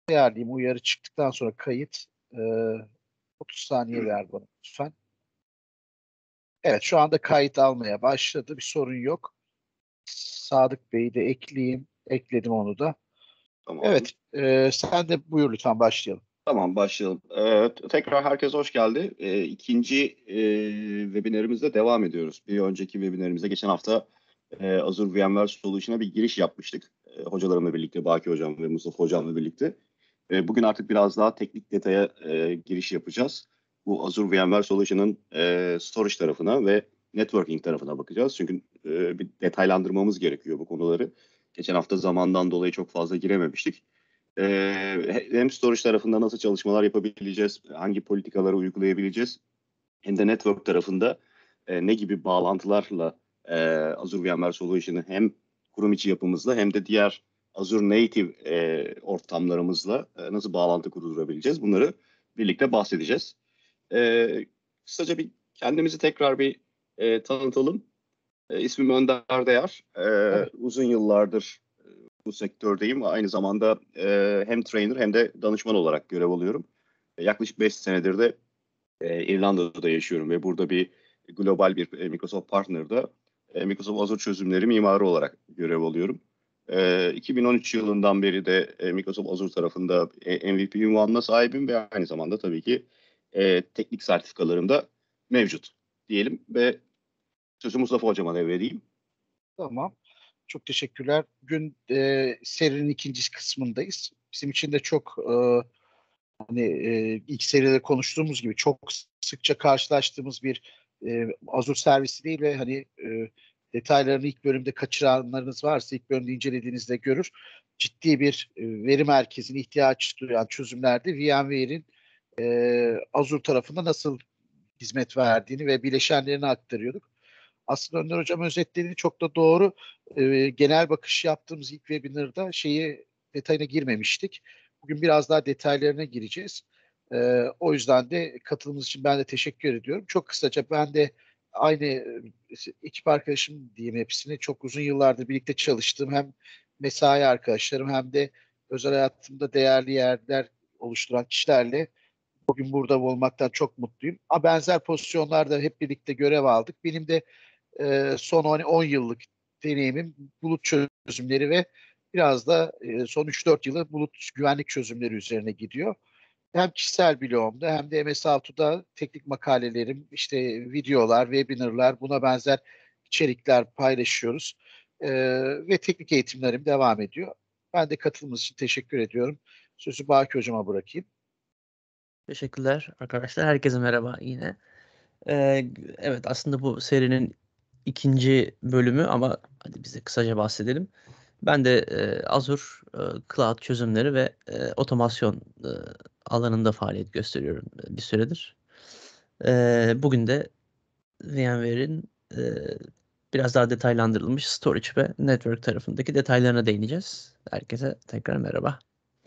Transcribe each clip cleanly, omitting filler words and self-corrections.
ayarlayayım. Uyarı çıktıktan sonra kayıt. E, 30 saniye ver bana lütfen. Evet, şu anda kayıt almaya başladı. Bir sorun yok. Sadık Bey'i de ekleyeyim. Ekledim onu da. Tamam. Evet, sen de buyur lütfen, başlayalım. Tamam, başlayalım. Tekrar herkes hoş geldi. İkinci webinarımızda devam ediyoruz. Bir önceki webinarımızda geçen hafta Azure VMware Solution'a bir giriş yapmıştık. Hocalarımla birlikte, Baki Hocam ve Mustafa Hocam'la birlikte. Bugün artık biraz daha teknik detaya giriş yapacağız. Bu Azure VMware Solution'ın storage tarafına ve networking tarafına bakacağız. Çünkü bir detaylandırmamız gerekiyor bu konuları. Geçen hafta zamandan dolayı çok fazla girememiştik. Hem storage tarafında nasıl çalışmalar yapabileceğiz, hangi politikaları uygulayabileceğiz, hem de network tarafında ne gibi bağlantılarla Azure VMware Solution'ı hem kurum içi yapımızla hem de diğer Azure Native ortamlarımızla nasıl bağlantı kurdurabileceğiz, bunları birlikte bahsedeceğiz. Kısaca bir kendimizi tekrar bir tanıtalım. İsmim Önder Değer. Tabii. Uzun yıllardır bu sektördeyim ve aynı zamanda hem trainer hem de danışman olarak görev alıyorum. Yaklaşık 5 senedir de İrlanda'da yaşıyorum ve burada bir global bir Microsoft Partner'da Microsoft Azure çözümleri mimarı olarak görev alıyorum. 2013 yılından beri de Microsoft Azure tarafında MVP unvanına sahibim ve aynı zamanda tabii ki teknik sertifikalarım da mevcut diyelim ve sözü Mustafa Hocam'a devredeyim. Tamam. Çok teşekkürler. Bugün serinin ikinci kısmındayız. Bizim için de çok hani ilk seride konuştuğumuz gibi çok sıkça karşılaştığımız bir Azure servisi değil ve hani detaylarını ilk bölümde kaçıranlarınız varsa ilk bölümde incelediğinizde görür. Ciddi bir veri merkezine ihtiyaç duyan çözümlerde VMware'in Azure tarafında nasıl hizmet verdiğini ve bileşenlerini aktarıyorduk. Aslında Önder Hocam özetlediği çok da doğru. Genel bakış yaptığımız ilk webinarda detayına girmemiştik. Bugün biraz daha detaylarına gireceğiz. O yüzden de katılımınız için ben de teşekkür ediyorum. Çok kısaca ben de aynı ekip arkadaşım diyeyim hepsini. Çok uzun yıllardır birlikte çalıştığım hem mesai arkadaşlarım hem de özel hayatımda değerli yerler oluşturan kişilerle bugün burada olmaktan çok mutluyum. Ama benzer pozisyonlarda hep birlikte görev aldık. Benim de son 10 yıllık deneyimim bulut çözümleri ve biraz da son 3-4 yılı bulut güvenlik çözümleri üzerine gidiyor. Hem kişisel blogumda hem de MS6'da teknik makalelerim, işte videolar, webinarlar, buna benzer içerikler paylaşıyoruz. E, Ve teknik eğitimlerim devam ediyor. Ben de katılımınız için teşekkür ediyorum. Sözü Baki Hocam'a bırakayım. Teşekkürler arkadaşlar. Herkese merhaba yine. Evet, aslında bu serinin ikinci bölümü ama hadi bize kısaca bahsedelim. Ben de Azure Cloud çözümleri ve otomasyon alanında faaliyet gösteriyorum bir süredir. Bugün de VMware'in biraz daha detaylandırılmış storage ve network tarafındaki detaylarına değineceğiz. Herkese tekrar merhaba.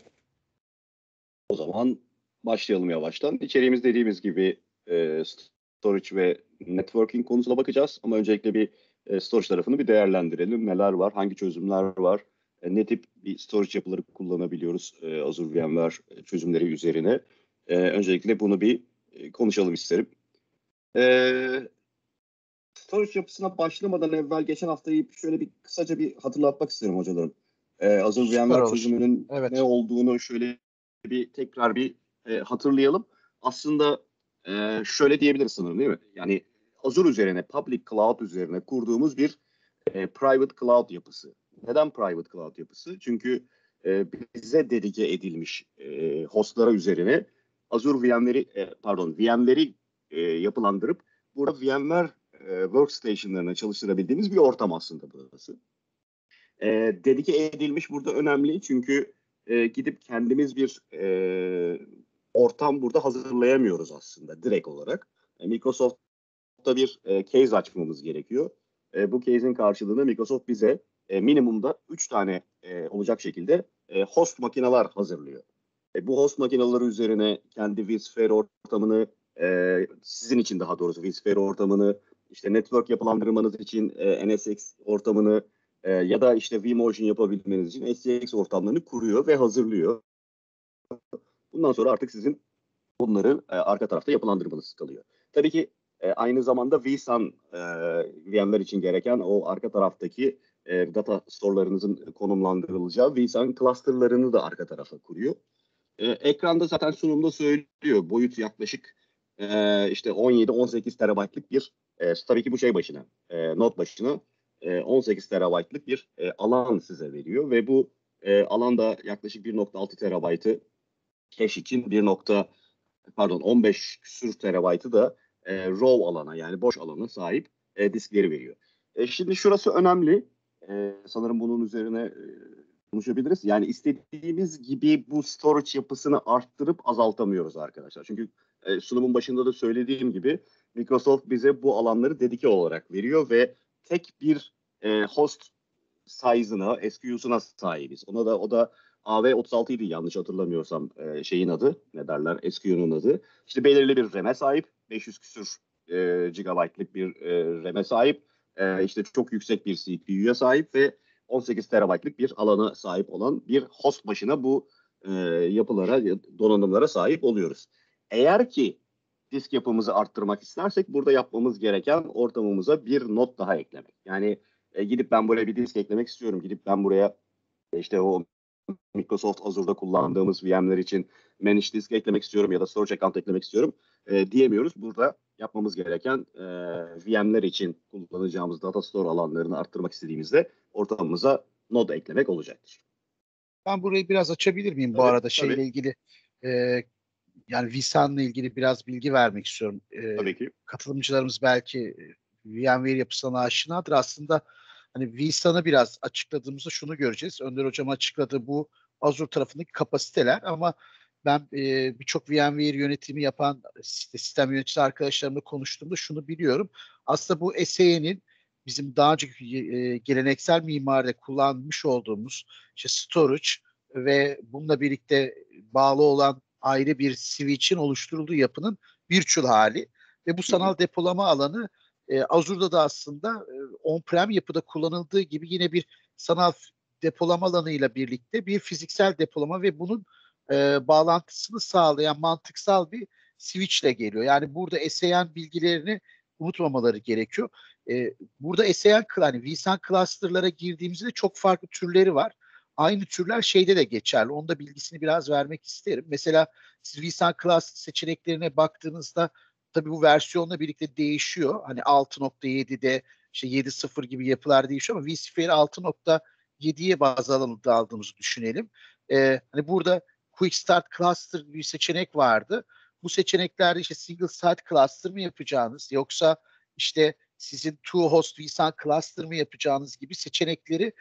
O zaman başlayalım yavaştan. İçeriğimiz dediğimiz gibi storage ve networking konusuna bakacağız. Ama öncelikle bir storage tarafını bir değerlendirelim. Neler var, hangi çözümler var, ne tip bir storage yapıları kullanabiliyoruz Azure VMware çözümleri üzerine. Öncelikle bunu bir konuşalım isterim. E, Storage yapısına başlamadan evvel geçen haftayı şöyle bir kısaca bir hatırlatmak isterim hocalarım. Azure Süper VMware olur. çözümünün ne Evet. olduğunu şöyle bir tekrar bir hatırlayalım. Aslında şöyle diyebiliriz sanırım, değil mi? Yani Azure üzerine, public cloud üzerine kurduğumuz bir private cloud yapısı. Neden private cloud yapısı? Çünkü bize dedike edilmiş hostlara üzerine Azure VMware'i yapılandırıp burada VMware workstation'larına çalıştırabildiğimiz bir ortam aslında burası. Dedike edilmiş burada önemli çünkü gidip kendimiz bir ortam burada hazırlayamıyoruz aslında direkt olarak. Microsoft'ta bir case açmamız gerekiyor. Bu case'in karşılığında Microsoft bize minimumda 3 tane olacak şekilde host makineler hazırlıyor. Bu host makineleri üzerine kendi vSphere ortamını, sizin için daha doğrusu vSphere ortamını, işte network yapılandırmanız için NSX ortamını ya da işte vMotion yapabilmeniz için SCX ortamlarını kuruyor ve hazırlıyor. Bundan sonra artık sizin bunları arka tarafta yapılandırmanız kalıyor. Tabii ki aynı zamanda vSAN VM'ler için gereken o arka taraftaki data store'larınızın konumlandırılacağı vSAN cluster'larını da arka tarafa kuruyor. Ekranda zaten sunumda söylüyor. Boyut yaklaşık işte 17-18 terabaytlık bir tabii ki bu şey başına node başına 18 terabaytlık bir alan size veriyor ve bu alanda yaklaşık 1.6 terabaytı cache için 15 küsur terabaytı da raw alana yani boş alana sahip diskleri veriyor. Şimdi şurası önemli. Sanırım bunun üzerine konuşabiliriz. Yani istediğimiz gibi bu storage yapısını arttırıp azaltamıyoruz arkadaşlar. Çünkü sunumun başında da söylediğim gibi Microsoft bize bu alanları dedike olarak veriyor ve tek bir host size'ına, SKU'suna sahibiz. O da AV36 idi yanlış hatırlamıyorsam şeyin adı, ne derler, SKU'nun adı. İşte belirli bir RAM'e sahip, 500 küsur GB'lık bir RAM'e sahip, işte çok yüksek bir CPU'ya sahip ve 18 terabaytlık bir alana sahip olan bir host başına bu yapılara, donanımlara sahip oluyoruz. Eğer ki disk yapımızı arttırmak istersek burada yapmamız gereken ortamımıza bir not daha eklemek. Yani gidip ben buraya bir disk eklemek istiyorum. Gidip ben buraya işte o Microsoft Azure'da kullandığımız VM'ler için managed disk eklemek istiyorum ya da storage account eklemek istiyorum diyemiyoruz. Burada yapmamız gereken VM'ler için kullanacağımız data store alanlarını arttırmak istediğimizde ortamımıza node eklemek olacaktır. Ben burayı biraz açabilir miyim bu Tabii, arada tabii. şeyle ilgili yani vSAN'la ilgili biraz bilgi vermek istiyorum. Tabii ki. Katılımcılarımız belki VMware yapısına aşinadır. Aslında hani vSAN'ı biraz açıkladığımızda şunu göreceğiz. Önder Hocam açıkladı bu Azure tarafındaki kapasiteler ama ben birçok VMware yönetimi yapan sistem yöneticisi arkadaşlarımla konuştuğumda şunu biliyorum. Aslında bu SAN'in bizim daha önceki geleneksel mimaride kullanmış olduğumuz işte storage ve bununla birlikte bağlı olan ayrı bir switch'in oluşturulduğu yapının virtual hali ve bu sanal depolama alanı Azure'da da aslında on-prem yapıda kullanıldığı gibi yine bir sanal depolama alanıyla birlikte bir fiziksel depolama ve bunun bağlantısını sağlayan mantıksal bir switchle geliyor. Yani burada SAN bilgilerini unutmamaları gerekiyor. Burada SAN hani vSAN cluster'lara girdiğimizde çok farklı türleri var. Aynı türler şeyde de geçerli. Onun da bilgisini biraz vermek isterim. Mesela siz vSAN cluster seçeneklerine baktığınızda tabii bu versiyonla birlikte değişiyor. Hani 6.7'de işte 7.0 gibi yapılar değişiyor ama vSphere 6.7'ye baz aldığımızı düşünelim. Hani burada Quick Start Cluster bir seçenek vardı. Bu seçeneklerde işte single site cluster mı yapacağınız yoksa işte sizin two host vSAN cluster mı yapacağınız gibi seçenekleri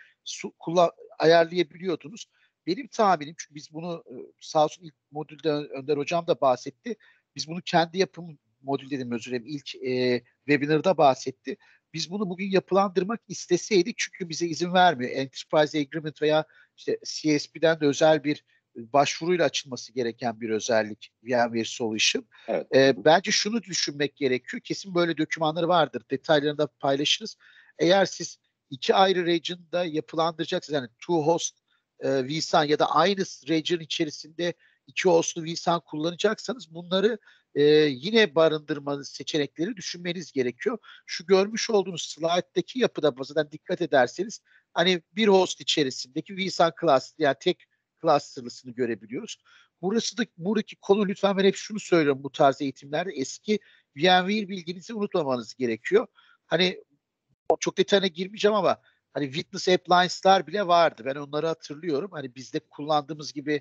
ayarlayabiliyordunuz. Benim tahminim çünkü biz bunu sağ olsun ilk modülde Önder Hocam da bahsetti. Biz bunu kendi yapım modül dedim özür dilerim ilk webinarda bahsetti. Biz bunu bugün yapılandırmak isteseydik çünkü bize izin vermiyor. Enterprise Agreement veya işte CSP'den de özel bir başvuruyla açılması gereken bir özellik VMware Solution. Evet. Bence şunu düşünmek gerekiyor. Kesin böyle dokümanları vardır. Detaylarını da paylaşırız. Eğer siz iki ayrı region'da yapılandıracaksınız. Yani two host vSAN ya da aynı region içerisinde iki hostlu vSAN kullanacaksanız bunları yine barındırmanız seçenekleri düşünmeniz gerekiyor. Şu görmüş olduğunuz slide'daki yapıda zaten dikkat ederseniz hani bir host içerisindeki vSAN cluster yani tek clusterlısını görebiliyoruz. Buradaki konu lütfen ben hep şunu söylüyorum bu tarz eğitimlerde eski VMware bilginizi unutmamanız gerekiyor. Hani çok detayına girmeyeceğim ama hani witness appliance'lar bile vardı. Ben onları hatırlıyorum. Hani bizde kullandığımız gibi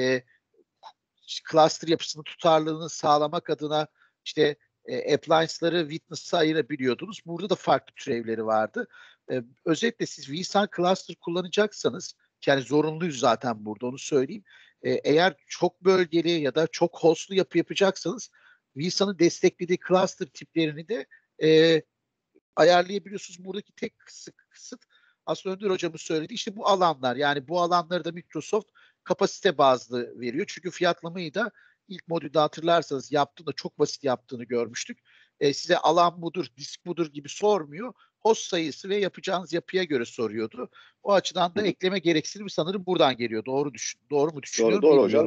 cluster yapısının tutarlılığını sağlamak adına işte appliance'ları witness'a ayırabiliyordunuz. Burada da farklı türevleri vardı. Özetle siz vSAN cluster kullanacaksanız yani zorunluyuz zaten burada onu söyleyeyim. Eğer çok bölgeli ya da çok hostlu yapı yapacaksanız vSAN'ın desteklediği cluster tiplerini de ayarlayabiliyorsunuz. Buradaki tek kısıt aslında Önder Hocam'ın söylediği işte bu alanlar. Yani bu alanları da Microsoft kapasite bazlı veriyor. Çünkü fiyatlamayı da ilk modülde hatırlarsanız yaptığında çok basit yaptığını görmüştük. Size alan budur, disk budur gibi sormuyor. Host sayısı ve yapacağınız yapıya göre soruyordu. O açıdan da ekleme gereksinimi sanırım buradan geliyor. Doğru mu düşünüyorum Doğru bilmiyorum. hocam.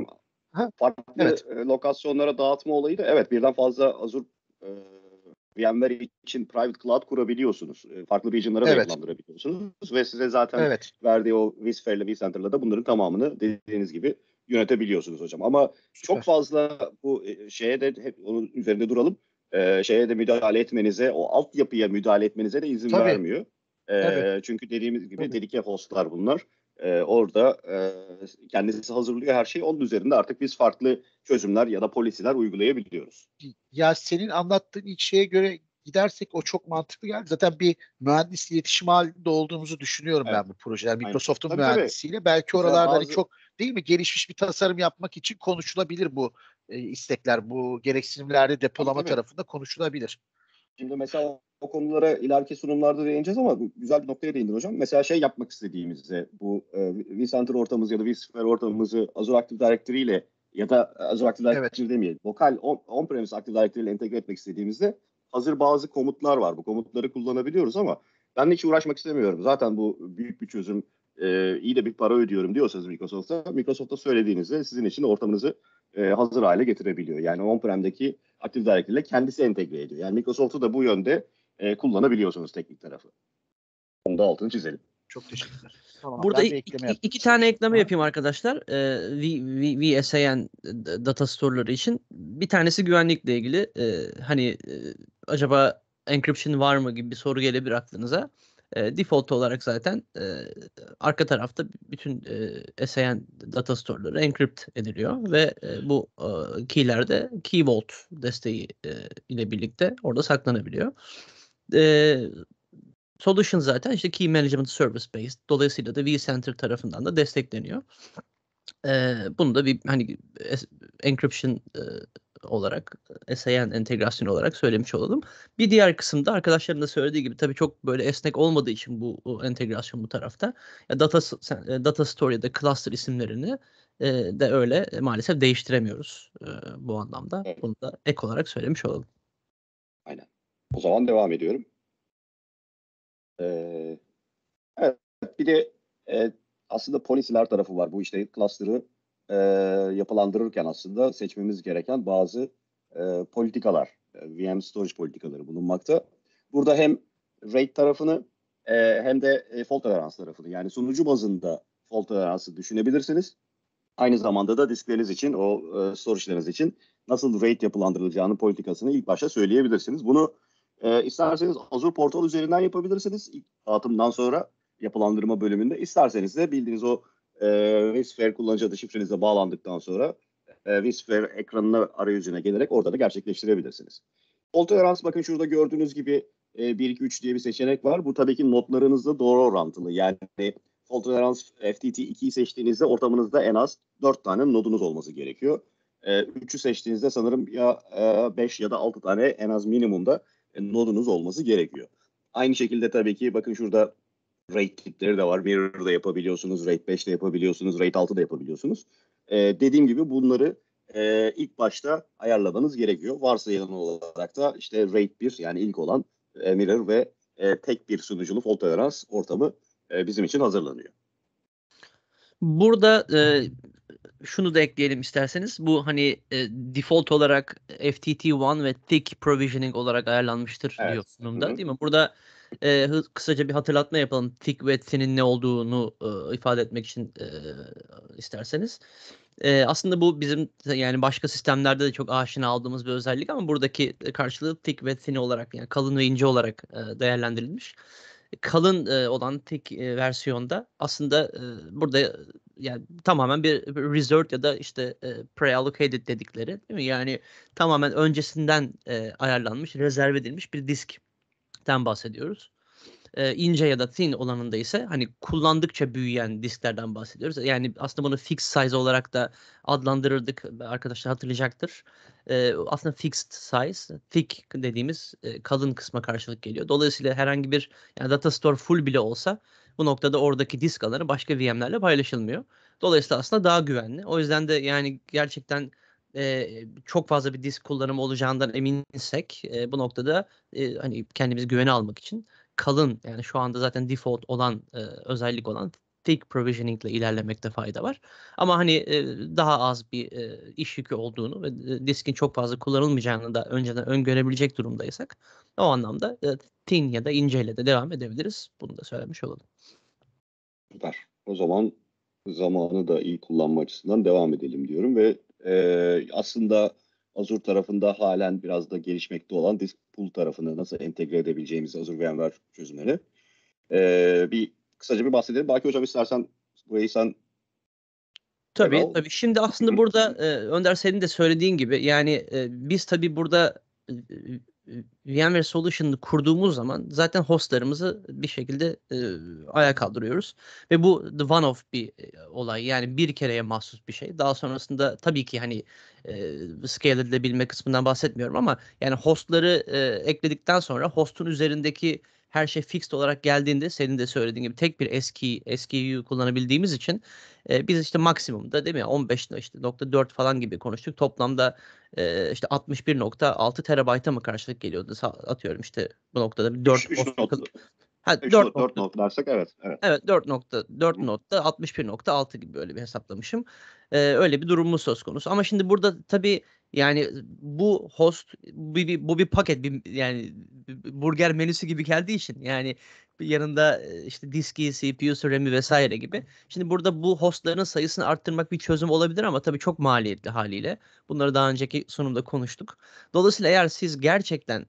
Ha, farklı evet. lokasyonlara dağıtma olayı da evet birden fazla Azure VMware için private cloud kurabiliyorsunuz. Farklı region'lara da Evet. yapılandırabiliyorsunuz ve size zaten Evet. verdiği o vSphere'le vCenter'la da bunların tamamını dediğiniz gibi yönetebiliyorsunuz hocam. Ama çok Süper. fazla bu şeye de hep onun üzerinde duralım. Şeye de müdahale etmenize, o altyapıya müdahale etmenize de izin Tabii. vermiyor. Tabii. Çünkü dediğimiz gibi Tabii. dedike hostlar bunlar. Orada kendisi hazırlıyor her şeyi. Onun üzerinde artık biz farklı çözümler ya da polisiler uygulayabiliyoruz. Ya senin anlattığın ilk şeye göre gidersek o çok mantıklı geldi. Zaten bir mühendis iletişim halinde olduğumuzu düşünüyorum Evet, ben bu projeler. aynen. Microsoft'un Tabii. mühendisiyle belki Mesela oralarda hani bazı çok değil mi gelişmiş bir tasarım yapmak için konuşulabilir bu istekler. Bu gereksinimlerde depolama tabii. tarafında konuşulabilir. Şimdi mesela o konulara ileriki sunumlarda değineceğiz ama güzel bir noktaya değindin hocam. Mesela şey yapmak istediğimizde bu vCenter ortamımızı ya da vSphere ortamımızı Azure Active Directory ile ya da Azure Active Evet. Directory demeyelim. Lokal on-premise Active Directory ile entegre etmek istediğimizde hazır bazı komutlar var. Bu komutları kullanabiliyoruz ama ben hiç uğraşmak istemiyorum. Zaten bu büyük bir çözüm. İyi de bir para ödüyorum diyorsanız Microsoft'a söylediğinizde sizin için ortamınızı hazır hale getirebiliyor. Yani on-prem'deki Active Directory ile kendisi entegre ediyor. Yani Microsoft'u da bu yönde kullanabiliyorsunuz teknik tarafı. Onu da altını çizelim. Çok teşekkürler. Tamam Burada ben bir ekleme yapmak iki tane istemiştim. ekleme Ha? yapayım arkadaşlar. VSAN data store'ları için. Bir tanesi güvenlikle ilgili. Acaba encryption var mı gibi bir soru gelebilir aklınıza. Default olarak zaten arka tarafta bütün SAN data store'ları encrypt ediliyor ve bu key'ler de Key Vault desteği ile birlikte orada saklanabiliyor. Solution zaten işte Key Management Service based. Dolayısıyla da vCenter tarafından da destekleniyor. Bunu da bir hani encryption olarak SAN entegrasyon olarak söylemiş olalım. Bir diğer kısımda arkadaşların da söylediği gibi tabii çok böyle esnek olmadığı için bu entegrasyon bu tarafta data store ya da cluster isimlerini de öyle maalesef değiştiremiyoruz bu anlamda. Evet, Bunu da ek olarak söylemiş olalım. aynen. O zaman devam ediyorum. Evet, bir de aslında polisiler tarafı var. Bu işte cluster'ı yapılandırırken aslında seçmemiz gereken bazı politikalar, VM storage politikaları bulunmakta. Burada hem RAID tarafını hem de fault tolerance tarafını yani sunucu bazında fault tolerance'ı düşünebilirsiniz. Aynı zamanda da diskleriniz için, o storage'larınız için nasıl RAID yapılandırılacağının politikasını ilk başta söyleyebilirsiniz. Bunu isterseniz Azure Portal üzerinden yapabilirsiniz. İlk dağıtımdan sonra yapılandırma bölümünde. İsterseniz de bildiğiniz o vSphere kullanıcı adı şifrenize bağlandıktan sonra vSphere ekranına arayüzüne gelerek orada da gerçekleştirebilirsiniz. Fault tolerance bakın şurada gördüğünüz gibi 1, 2, 3 diye bir seçenek var. Bu tabii ki notlarınızla doğru orantılı. Yani fault tolerance FTT 2'yi seçtiğinizde ortamınızda en az 4 tane nodunuz olması gerekiyor. 3'ü seçtiğinizde sanırım ya 5 ya da 6 tane en az minimumda nodunuz olması gerekiyor. Aynı şekilde tabii ki bakın şurada RAID tipleri de var. Mirror'da yapabiliyorsunuz, RAID 5'te yapabiliyorsunuz, RAID 6'da yapabiliyorsunuz. Dediğim gibi bunları ilk başta ayarlamanız gerekiyor. Varsayılan olarak da işte RAID 1 yani ilk olan Mirror ve tek bir sunuculu fault tolerance ortamı bizim için hazırlanıyor. Burada şunu da ekleyelim isterseniz. Bu hani default olarak FTT1 ve Thick Provisioning olarak ayarlanmıştır diyor Evet. sunumda, Hı-hı. değil mi? Burada kısaca bir hatırlatma yapalım. Thick ve Thin'in ne olduğunu ifade etmek için isterseniz. Aslında bu bizim yani başka sistemlerde de çok aşina aldığımız bir özellik ama buradaki karşılığı Thick ve Thin olarak yani kalın ve ince olarak değerlendirilmiş. Kalın olan Thick versiyonda aslında burada yani tamamen bir reserved ya da işte pre-allocated dedikleri değil mi? Yani tamamen öncesinden ayarlanmış, rezerv edilmiş bir diskten bahsediyoruz. İnce ya da thin olanında ise hani kullandıkça büyüyen disklerden bahsediyoruz. Yani aslında bunu fixed size olarak da adlandırırdık. Arkadaşlar hatırlayacaktır. Aslında fixed size, thick dediğimiz kalın kısma karşılık geliyor. Dolayısıyla herhangi bir yani data store full bile olsa bu noktada oradaki disk alanı başka VM'lerle paylaşılmıyor. Dolayısıyla aslında daha güvenli. O yüzden de yani gerçekten çok fazla bir disk kullanımı olacağından eminsek bu noktada hani kendimizi güvene almak için kalın yani şu anda zaten default olan özellik olan fig provisioning ile ilerlemekte fayda var. Ama hani daha az bir iş yükü olduğunu ve diskin çok fazla kullanılmayacağını da önceden öngörebilecek durumdaysak o anlamda thin ya da inceyle de devam edebiliriz. Bunu da söylemiş olalım. Süper. O zaman zamanı da iyi kullanma açısından devam edelim diyorum ve aslında Azure tarafında halen biraz da gelişmekte olan disk pool tarafını nasıl entegre edebileceğimiz Azure VMware çözümleri. Kısaca bir bahsedelim. Belki hocam istersen burayı sen Tabii. Şimdi aslında burada Önder senin de söylediğin gibi yani biz tabii burada VMware Solution'ı kurduğumuz zaman zaten hostlarımızı bir şekilde ayağa kaldırıyoruz. Ve bu the one of bir olay. Yani bir kereye mahsus bir şey. Daha sonrasında tabii ki hani scale edilebilme kısmından bahsetmiyorum ama yani hostları ekledikten sonra hostun üzerindeki her şey fixed olarak geldiğinde senin de söylediğin gibi tek bir SKU kullanabildiğimiz için biz işte maksimumda değil mi 15.4 falan gibi konuştuk. Toplamda işte 61.6 terabayta mı karşılık geliyordu? Atıyorum işte bu noktada bir 4 4 not dersek evet. Evet 4 notta 61.6 gibi böyle bir hesaplamışım. Öyle bir durumumuz söz konusu. Ama şimdi burada tabii yani bu host bu bir paket yani burger menüsü gibi geldiği için yani yanında işte diski, CPU'su, RAM'i vesaire gibi. Şimdi burada bu hostların sayısını arttırmak bir çözüm olabilir ama tabii çok maliyetli haliyle. Bunları daha önceki sunumda konuştuk. Dolayısıyla eğer siz gerçekten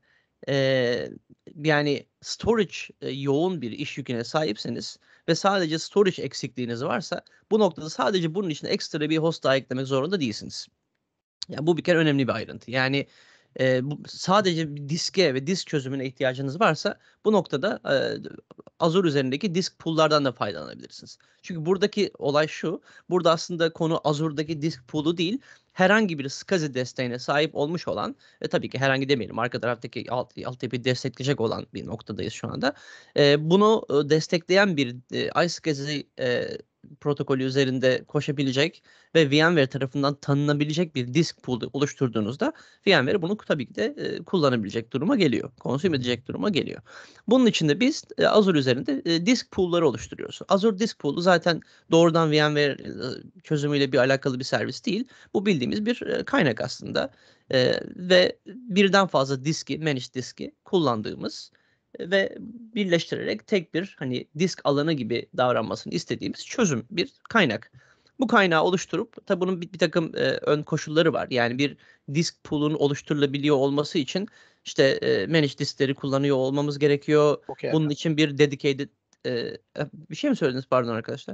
yani storage yoğun bir iş yüküne sahipseniz ve sadece storage eksikliğiniz varsa bu noktada sadece bunun için ekstra bir host daha eklemek zorunda değilsiniz. Yani bu bir kere önemli bir ayrıntı. Yani sadece bir diske ve disk çözümüne ihtiyacınız varsa bu noktada Azure üzerindeki disk pool'lardan da faydalanabilirsiniz. Çünkü buradaki olay şu. Burada aslında konu Azure'daki disk pool'u değil. Herhangi bir SCSI desteğine sahip olmuş olan ve tabii ki herhangi demeyelim arka taraftaki altyapıyı destekleyecek olan bir noktadayız şu anda. Bunu destekleyen bir iSCSI protokolü üzerinde koşabilecek ve VMware tarafından tanınabilecek bir disk pool'u oluşturduğunuzda VMware bunu tabii ki de kullanabilecek duruma geliyor. Consume edecek duruma geliyor. Bunun için de biz Azure üzerinde disk pool'ları oluşturuyoruz. Azure Disk Pool'u zaten doğrudan VMware çözümüyle bir alakalı bir servis değil. Bu bildiğimiz bir kaynak aslında. Ve birden fazla managed diski kullandığımız ve birleştirerek tek bir hani disk alanı gibi davranmasını istediğimiz çözüm bir kaynak. Bu kaynağı oluşturup tabi bunun bir takım ön koşulları var. Yani bir disk pool'un oluşturulabiliyor olması için işte managed diskleri kullanıyor olmamız gerekiyor. Okay. Bunun için bir dedicated bir şey mi söylediniz pardon arkadaşlar?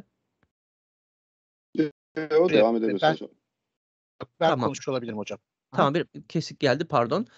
Devam edebilirsiniz. Ben Tamam. konuşuyor olabilirim hocam. Tamam bir kesik geldi pardon.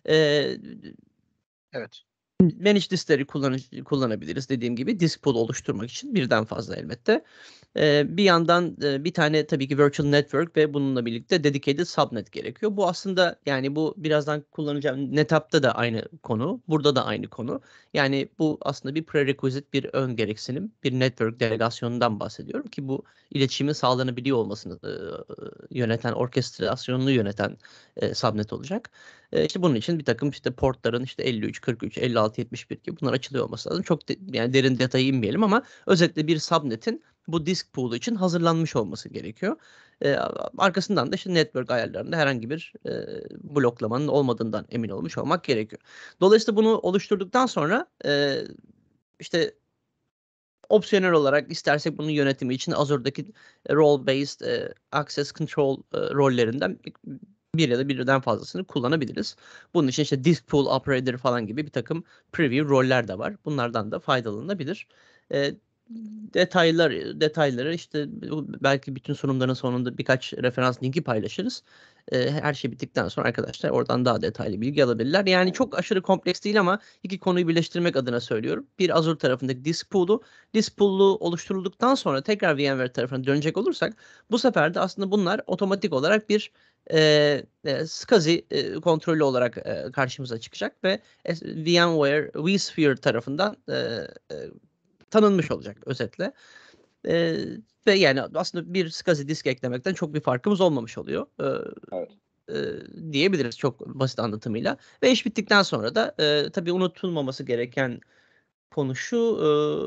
Evet. Managed diskleri kullanabiliriz dediğim gibi disk pool oluşturmak için birden fazla elbette. Bir yandan bir tane tabii ki virtual network ve bununla birlikte dedicated subnet gerekiyor. Bu aslında yani bu birazdan kullanacağım NetApp'ta da aynı konu. Burada da aynı konu. Yani bu aslında bir prerequisite, bir ön gereksinim, bir network delegasyonundan bahsediyorum ki bu iletişimin sağlanabiliyor olmasını yöneten, orkestrasyonunu yöneten subnet olacak. İşte bunun için bir takım işte portların işte 53, 43, 56, 71 gibi bunlar açılıyor olması lazım. Çok yani derin detaya inmeyelim ama özetle bir subnetin bu disk pool'u için hazırlanmış olması gerekiyor. Arkasından da işte network ayarlarında herhangi bir bloklamanın olmadığından emin olmuş olmak gerekiyor. Dolayısıyla bunu oluşturduktan sonra işte opsiyonel olarak istersek bunun yönetimi için Azure'daki role-based access control rollerinden bir ya da birden fazlasını kullanabiliriz. Bunun için işte disk pool operator falan gibi bir takım preview roller de var. Bunlardan da faydalanabilir. Detayları işte belki bütün sunumların sonunda birkaç referans linki paylaşırız. Her şey bittikten sonra arkadaşlar oradan daha detaylı bilgi alabilirler. Yani çok aşırı kompleks değil ama iki konuyu birleştirmek adına söylüyorum. Bir Azure tarafındaki disk pool'u oluşturulduktan sonra tekrar VMware tarafına dönecek olursak bu sefer de aslında bunlar otomatik olarak bir SCSI kontrolü olarak karşımıza çıkacak ve VMware vSphere tarafından tanınmış olacak özetle. Ve yani aslında bir SCSI disk eklemekten çok bir farkımız olmamış oluyor. Evet. Diyebiliriz çok basit anlatımıyla. Ve iş bittikten sonra da tabii unutulmaması gereken konu şu.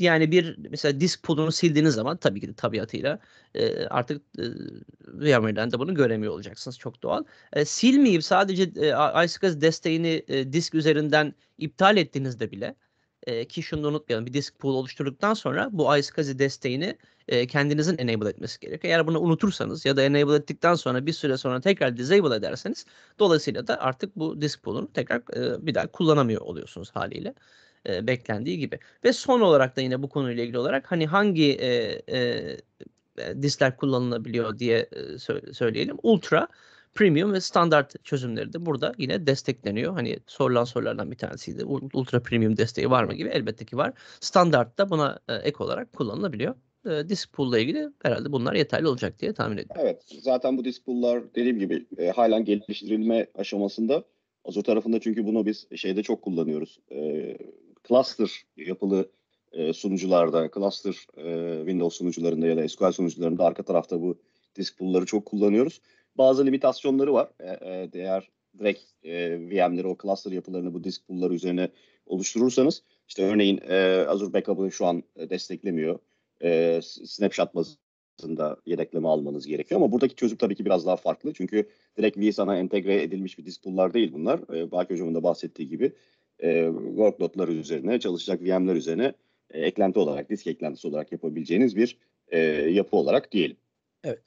Yani bir mesela disk pool'unu sildiğiniz zaman tabii ki de tabiatıyla artık VMware'den de bunu göremiyor olacaksınız. Çok doğal. Silmeyip sadece iSCSI desteğini disk üzerinden iptal ettiğinizde bile ki şunu da unutmayalım. Bir disk pool oluşturduktan sonra bu iSCSI desteğini kendinizin enable etmesi gerekiyor. Eğer bunu unutursanız ya da enable ettikten sonra bir süre sonra tekrar disable ederseniz dolayısıyla da artık bu disk pool'unu tekrar bir daha kullanamıyor oluyorsunuz haliyle. Beklendiği gibi. Ve son olarak da yine bu konuyla ilgili olarak hani hangi diskler kullanılabiliyor diye söyleyelim. Ultra, Premium ve standart çözümleri de burada yine destekleniyor. Hani sorulan sorulardan bir tanesiydi. Ultra Premium desteği var mı gibi. Elbette ki var. Standart da buna ek olarak kullanılabiliyor. Disk pool ile ilgili herhalde bunlar yeterli olacak diye tahmin ediyorum. Evet, zaten bu disk pool'lar dediğim gibi halen geliştirilme aşamasında. Azure tarafında çünkü bunu biz şeyde çok kullanıyoruz. Cluster yapılı sunucularda, cluster Windows sunucularında ya da SQL sunucularında arka tarafta bu disk pool'ları çok kullanıyoruz. Bazı limitasyonları var. Eğer direkt VM'leri, o cluster yapılarını bu disk pool'ları üzerine oluşturursanız, işte örneğin Azure Backup'ı şu an desteklemiyor. Snapshot bazında yedekleme almanız gerekiyor ama buradaki çözüm tabii ki biraz daha farklı. Çünkü direkt vSAN'a entegre edilmiş bir disk pool'lar değil bunlar. Baki Hocam'ın da bahsettiği gibi workload'lar üzerine, çalışacak VM'ler üzerine eklenti olarak, disk eklentisi olarak yapabileceğiniz bir yapı olarak diyelim. Evet.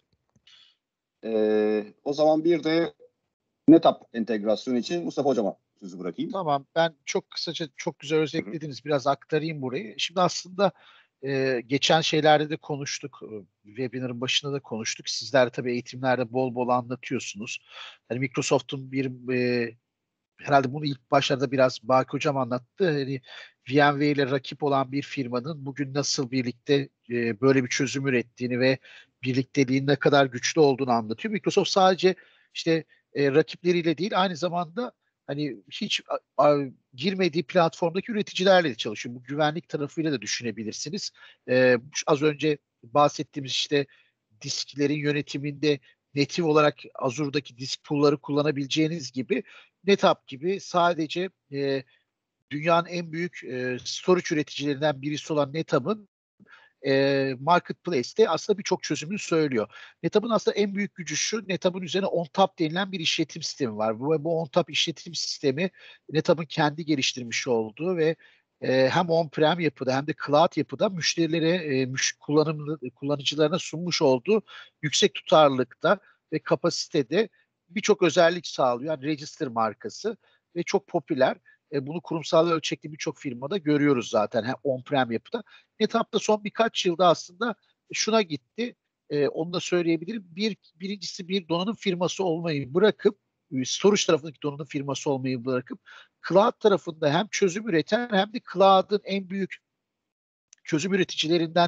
O zaman bir de NetApp entegrasyonu için Mustafa Hocam'a sözü bırakayım. Tamam, ben çok kısaca çok güzel özetlediniz. Biraz aktarayım burayı. Şimdi aslında geçen şeylerde de konuştuk. Webinar'ın başında da konuştuk. Sizler tabii eğitimlerde bol bol anlatıyorsunuz. Hani Microsoft'un herhalde bunu ilk başlarda biraz Baki Hocam anlattı. Hani VMware ile rakip olan bir firmanın bugün nasıl birlikte böyle bir çözüm ürettiğini ve birlikteliğin ne kadar güçlü olduğunu anlatıyor. Microsoft sadece işte rakipleriyle değil, aynı zamanda hani hiç girmediği platformdaki üreticilerle de çalışıyor. Bu güvenlik tarafıyla da düşünebilirsiniz. Az önce bahsettiğimiz işte disklerin yönetiminde native olarak Azure'daki disk pool'ları kullanabileceğiniz gibi NetApp gibi sadece dünyanın en büyük storage üreticilerinden birisi olan NetApp'ın Marketplace'te aslında birçok çözümünü söylüyor. NetApp'ın aslında en büyük gücü şu: NetApp'ın üzerine ONTAP denilen bir işletim sistemi var. Bu ONTAP işletim sistemi NetApp'ın kendi geliştirmiş olduğu ve hem on-prem yapıda hem de cloud yapıda müşterilere, kullanıcılarına sunmuş olduğu yüksek tutarlılıkta ve kapasitede birçok özellik sağlıyor. Yani Register markası ve çok popüler. Bunu kurumsal ölçekli birçok firmada görüyoruz zaten, hem on-prem yapıda. NetApp'ta son birkaç yılda aslında şuna gitti. Onu da söyleyebilirim. Birincisi bir donanım firması olmayı bırakıp, storage tarafındaki donanım firması olmayı bırakıp, cloud tarafında hem çözüm üreten hem de cloud'ın en büyük çözüm üreticilerinden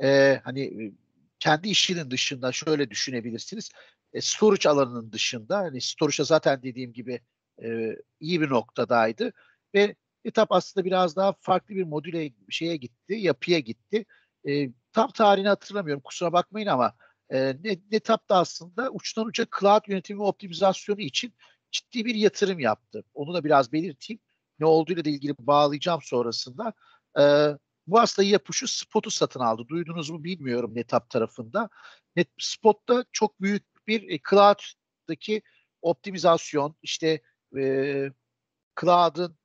hani kendi işinin dışında şöyle düşünebilirsiniz. Storage alanının dışında, hani storage'a zaten dediğim gibi iyi bir noktadaydı ve NetApp aslında biraz daha farklı bir modüle yapıya gitti. Tam tarihini hatırlamıyorum, kusura bakmayın, ama NetApp da aslında uçtan uca cloud yönetimi ve optimizasyonu için ciddi bir yatırım yaptı. Onu da biraz belirteyim. Ne olduğuyla da ilgili bağlayacağım sonrasında. Bu aslında yapışı Spot'u satın aldı. Duydunuz mu bilmiyorum NetApp tarafında. Spot'ta çok büyük bir cloud'daki optimizasyon, işte cloud'ın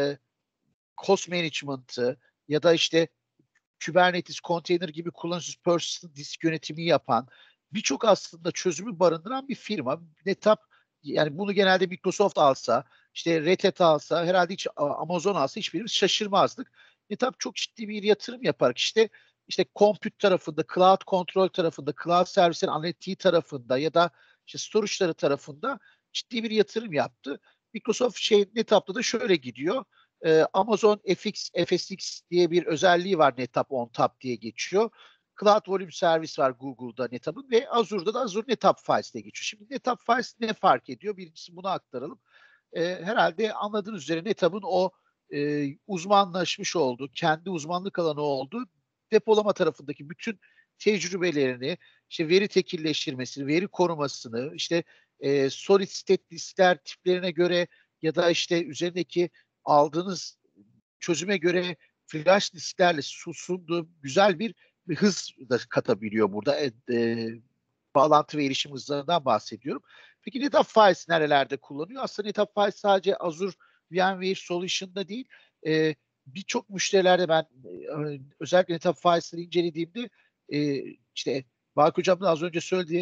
cost management'ı ya da işte Kubernetes, container gibi kullanıcı persistent disk yönetimi yapan birçok aslında çözümü barındıran bir firma. NetApp, yani bunu genelde Microsoft alsa, işte Red Hat alsa, herhalde hiç Amazon alsa hiçbirimiz şaşırmazdık. NetApp çok ciddi bir yatırım yaparak işte compute tarafında, cloud kontrol tarafında, cloud servislerin analitiği tarafında ya da işte storage'ları tarafında ciddi bir yatırım yaptı. Microsoft NetApp'ta da şöyle gidiyor. Amazon FSx diye bir özelliği var, NetApp ONTAP diye geçiyor. Cloud Volume Service var Google'da NetApp'ın ve Azure'da da Azure NetApp Files diye geçiyor. Şimdi NetApp Files ne fark ediyor? Birincisi bunu aktaralım. Herhalde anladığınız üzere NetApp'ın o uzmanlaşmış olduğu, kendi uzmanlık alanı olduğu depolama tarafındaki bütün tecrübelerini, işte veri tekilleştirmesini, veri korumasını, işte solid state diskler tiplerine göre ya da işte üzerindeki aldığınız çözüme göre flash disklerle sunduğu güzel bir hız da katabiliyor burada. Bağlantı ve erişim hızlarından bahsediyorum. Peki NetApp Files nerelerde kullanıyor? Aslında NetApp Files sadece Azure VMware Solution'da değil, birçok müşterilerde ben özellikle NetApp Files'ları incelediğimde işte Bak Hocam'ın az önce söylediği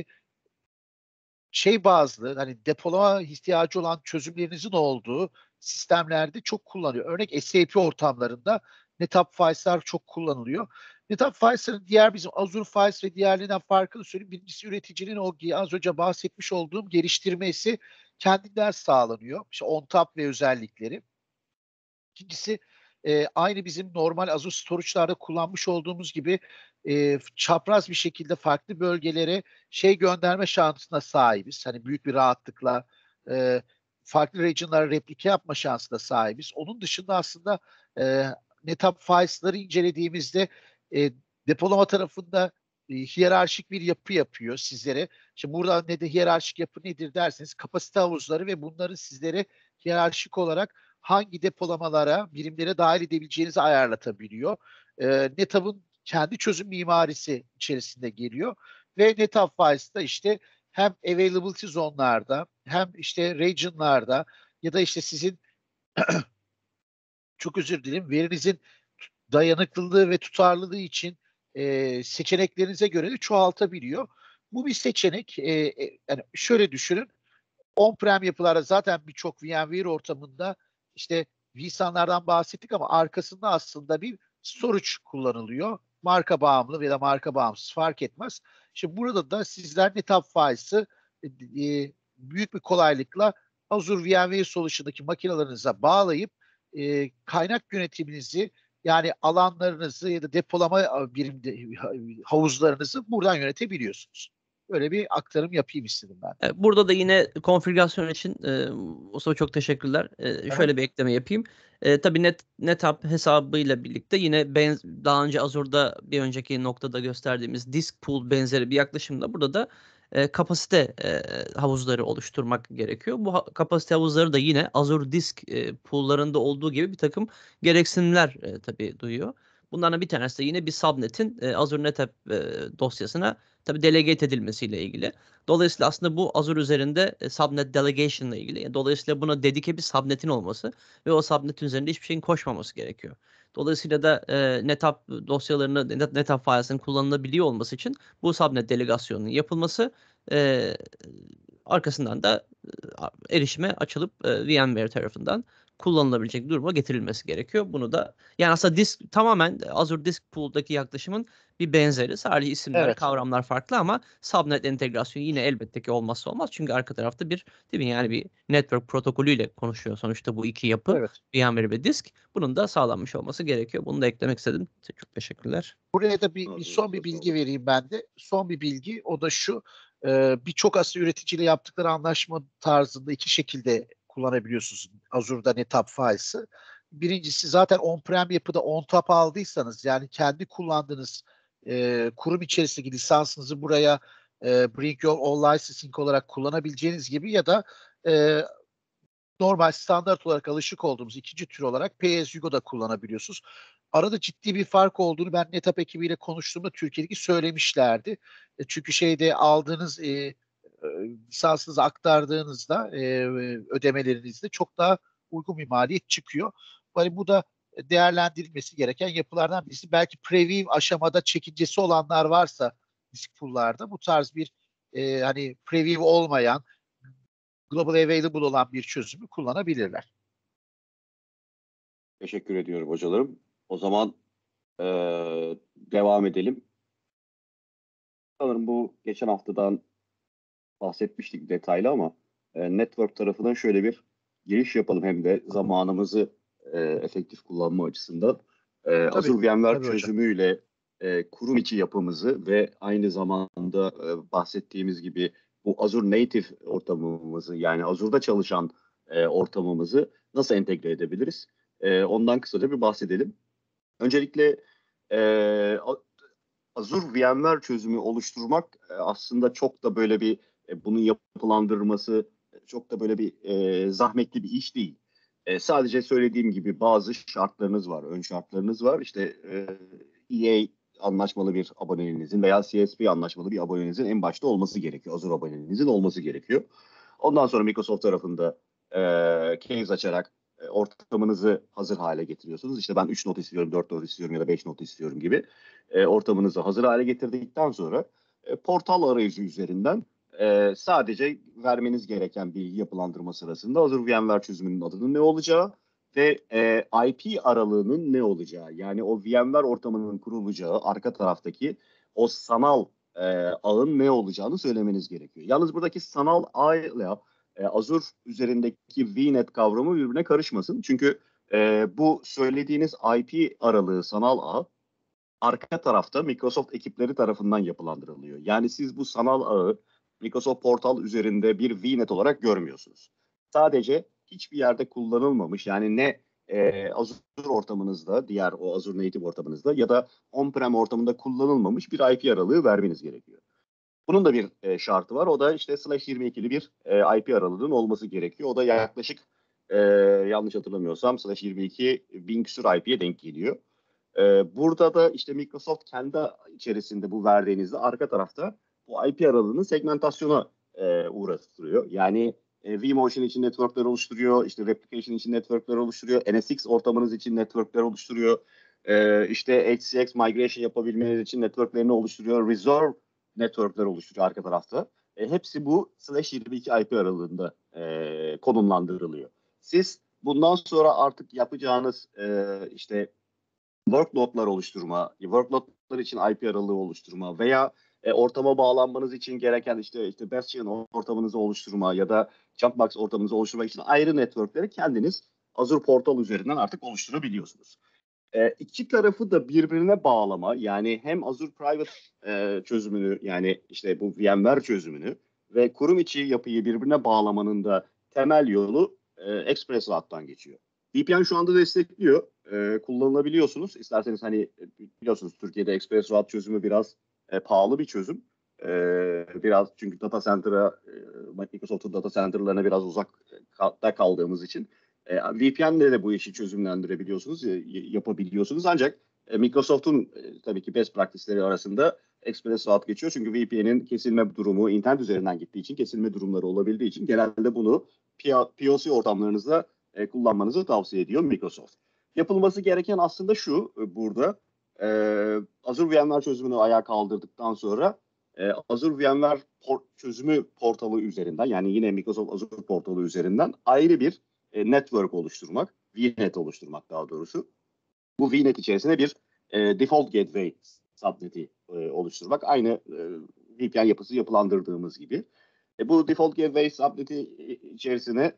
bazlı hani depolama ihtiyacı olan çözümlerinizin olduğu sistemlerde çok kullanılıyor. Örnek SAP ortamlarında NetApp Files'lar çok kullanılıyor. NetApp Files'ların diğer bizim Azure Files ve diğerlerinden farkını söyleyeyim. Birincisi üreticinin o az önce bahsetmiş olduğum geliştirmesi kendinden sağlanıyor. İşte ONTAP ve özellikleri. İkincisi aynı bizim normal Azure Storage'larda kullanmış olduğumuz gibi çapraz bir şekilde farklı bölgelere gönderme şansına sahibiz. Hani büyük bir rahatlıkla farklı region'lara replike yapma şansına sahibiz. Onun dışında aslında NetApp Files'ları incelediğimizde depolama tarafında hiyerarşik bir yapı yapıyor sizlere. Şimdi burada ne de hiyerarşik yapı nedir derseniz kapasite havuzları ve bunların sizlere hiyerarşik olarak hangi depolamalara, birimlere dahil edebileceğinizi ayarlatabiliyor. NetApp'ın kendi çözüm mimarisi içerisinde geliyor ve NetApp Files'da işte hem availability zone'larda hem işte region'larda ya da işte sizin çok özür dilerim verinizin dayanıklılığı ve tutarlılığı için seçeneklerinize göre de çoğaltabiliyor. Bu bir seçenek. Yani şöyle düşünün. On-prem yapılarda zaten birçok VMware ortamında işte vSAN'lardan bahsettik ama arkasında aslında bir storage kullanılıyor. Marka bağımlı ya da marka bağımsız fark etmez. Şimdi burada da sizler NetApp Files'ı büyük bir kolaylıkla Azure VMware Solution'daki makinalarınıza bağlayıp kaynak yönetiminizi yani alanlarınızı ya da depolama havuzlarınızı buradan yönetebiliyorsunuz. Böyle bir aktarım yapayım istedim ben. Burada da yine konfigürasyon için Mustafa çok teşekkürler. Şöyle bir ekleme yapayım. Tabii NetApp hesabıyla birlikte yine daha önce Azure'da bir önceki noktada gösterdiğimiz disk pool benzeri bir yaklaşımda burada da kapasite havuzları oluşturmak gerekiyor. Bu kapasite havuzları da yine Azure disk pool'larında olduğu gibi bir takım gereksinimler tabii duyuyor. Bunlardan bir tanesi de yine bir subnet'in Azure NetApp dosyasına tabii delegate edilmesiyle ilgili. Dolayısıyla aslında bu Azure üzerinde subnet delegation ile ilgili. Dolayısıyla buna dedike bir subnetin olması ve o subnetin üzerinde hiçbir şeyin koşmaması gerekiyor. Dolayısıyla da NetApp dosyalarını, NetApp files'ın kullanılabiliyor olması için bu subnet delegasyonunun yapılması arkasından da erişime açılıp VMware tarafından kullanılabilecek duruma getirilmesi gerekiyor. Bunu da yani aslında tamamen Azure Disk Pool'daki yaklaşımın bir benzeri. Sadece isimler, kavramlar farklı ama subnet entegrasyonu yine elbette ki olmazsa olmaz. Çünkü arka tarafta değil mi yani bir network protokolüyle konuşuyor sonuçta bu iki yapı. Evet. VMware ve disk. Bunun da sağlanmış olması gerekiyor. Bunu da eklemek istedim. Çok teşekkürler. Buraya da son bir bilgi vereyim ben de. Son bir bilgi o da şu. Birçok aslında üreticiyle yaptıkları anlaşma tarzında iki şekilde kullanabiliyorsunuz Azure'da NetApp Files'ı. Birincisi zaten on-prem yapıda ONTAP aldıysanız yani kendi kullandığınız kurum içerisindeki lisansınızı buraya Bring Your Own Licensing olarak kullanabileceğiniz gibi ya da normal standart olarak alışık olduğumuz ikinci tür olarak pay-as-you-go'da kullanabiliyorsunuz. Arada ciddi bir fark olduğunu ben NetApp ekibiyle konuştuğumda Türkiye'deki söylemişlerdi. Çünkü aldığınız lisansınızı aktardığınızda ödemelerinizde çok daha uygun bir maliyet çıkıyor. Hani bu da değerlendirilmesi gereken yapılardan birisi. Belki preview aşamada çekincesi olanlar varsa disk pool'larda bu tarz bir hani preview olmayan global available olan bir çözümü kullanabilirler. Teşekkür ediyorum hocalarım. O zaman devam edelim. Sanırım bu geçen haftadan bahsetmiştik detaylı ama network tarafından şöyle bir giriş yapalım hem de zamanımızı efektif kullanma açısından. Azure VMware çözümüyle kurum içi yapımızı ve aynı zamanda bahsettiğimiz gibi bu Azure Native ortamımızı yani Azure'da çalışan ortamımızı nasıl entegre edebiliriz? Ondan kısaca bir bahsedelim. Öncelikle Azure VMware çözümü oluşturmak aslında çok da böyle bir bunun yapılandırılması çok da böyle bir zahmetli bir iş değil. Sadece söylediğim gibi bazı şartlarınız var, ön şartlarınız var. İşte EA anlaşmalı bir aboneliğinizin veya CSP anlaşmalı bir aboneliğinizin en başta olması gerekiyor. Azure aboneliğinizin olması gerekiyor. Ondan sonra Microsoft tarafında case açarak ortamınızı hazır hale getiriyorsunuz. İşte ben 3 not istiyorum, 4 not istiyorum ya da 5 not istiyorum gibi ortamınızı hazır hale getirdikten sonra portal arayüzü üzerinden sadece vermeniz gereken bilgi yapılandırma sırasında Azure VMware çözümünün adının ne olacağı ve IP aralığının ne olacağı, yani o VMware ortamının kurulacağı arka taraftaki o sanal ağın ne olacağını söylemeniz gerekiyor. Yalnız buradaki sanal ağla Azure üzerindeki VNet kavramı birbirine karışmasın. Çünkü bu söylediğiniz IP aralığı sanal ağ arka tarafta Microsoft ekipleri tarafından yapılandırılıyor. Yani siz bu sanal ağı Microsoft Portal üzerinde bir VNet olarak görmüyorsunuz. Sadece hiçbir yerde kullanılmamış, yani ne Azure ortamınızda, diğer o Azure Native ortamınızda ya da on-prem ortamında kullanılmamış bir IP aralığı vermeniz gerekiyor. Bunun da bir şartı var. O da işte /22'li bir IP aralığının olması gerekiyor. O da yaklaşık yanlış hatırlamıyorsam /22 bin küsur IP'ye denk geliyor. Burada da işte Microsoft kendi içerisinde bu verdiğinizde arka tarafta bu IP aralığını segmentasyona uğraştırıyor. Yani vMotion için networkler oluşturuyor, işte replication için networkler oluşturuyor, NSX ortamınız için networkler oluşturuyor, işte HCX migration yapabilmeniz için networklerini oluşturuyor, reserve networkler oluşturuyor arka tarafta. Hepsi bu /22 IP aralığında konumlandırılıyor. Siz bundan sonra artık yapacağınız işte workloadlar oluşturma, workloadlar için IP aralığı oluşturma veya ortama bağlanmanız için gereken işte Bastion ortamınızı oluşturma ya da Jumpbox ortamınızı oluşturmak için ayrı networkleri kendiniz Azure Portal üzerinden artık oluşturabiliyorsunuz. İki tarafı da birbirine bağlama, yani hem Azure Private çözümünü, yani işte bu VMware çözümünü ve kurum içi yapıyı birbirine bağlamanın da temel yolu ExpressRoute'dan geçiyor. VPN şu anda destekliyor. Kullanılabiliyorsunuz. İsterseniz hani biliyorsunuz Türkiye'de ExpressRoute çözümü biraz pahalı bir çözüm. Biraz çünkü data center'a, Microsoft'un data center'larına biraz uzakta kaldığımız için VPN'le de bu işi çözümlendirebiliyorsunuz, yapabiliyorsunuz. Ancak Microsoft'un tabii ki best practice'leri arasında ExpressRoute geçiyor. Çünkü VPN'in kesilme durumu internet üzerinden gittiği için, kesilme durumları olabildiği için genelde bunu POC ortamlarınızda kullanmanızı tavsiye ediyor Microsoft. Yapılması gereken aslında şu burada. Azure VMware çözümünü ayağa kaldırdıktan sonra Azure VMware çözümü portalı üzerinden, yani yine Microsoft Azure portalı üzerinden ayrı bir network oluşturmak, VNet oluşturmak daha doğrusu. Bu VNet içerisine bir default gateway subnet'i oluşturmak. Aynı VPN yapısı yapılandırdığımız gibi. Bu default gateway subnet'i içerisine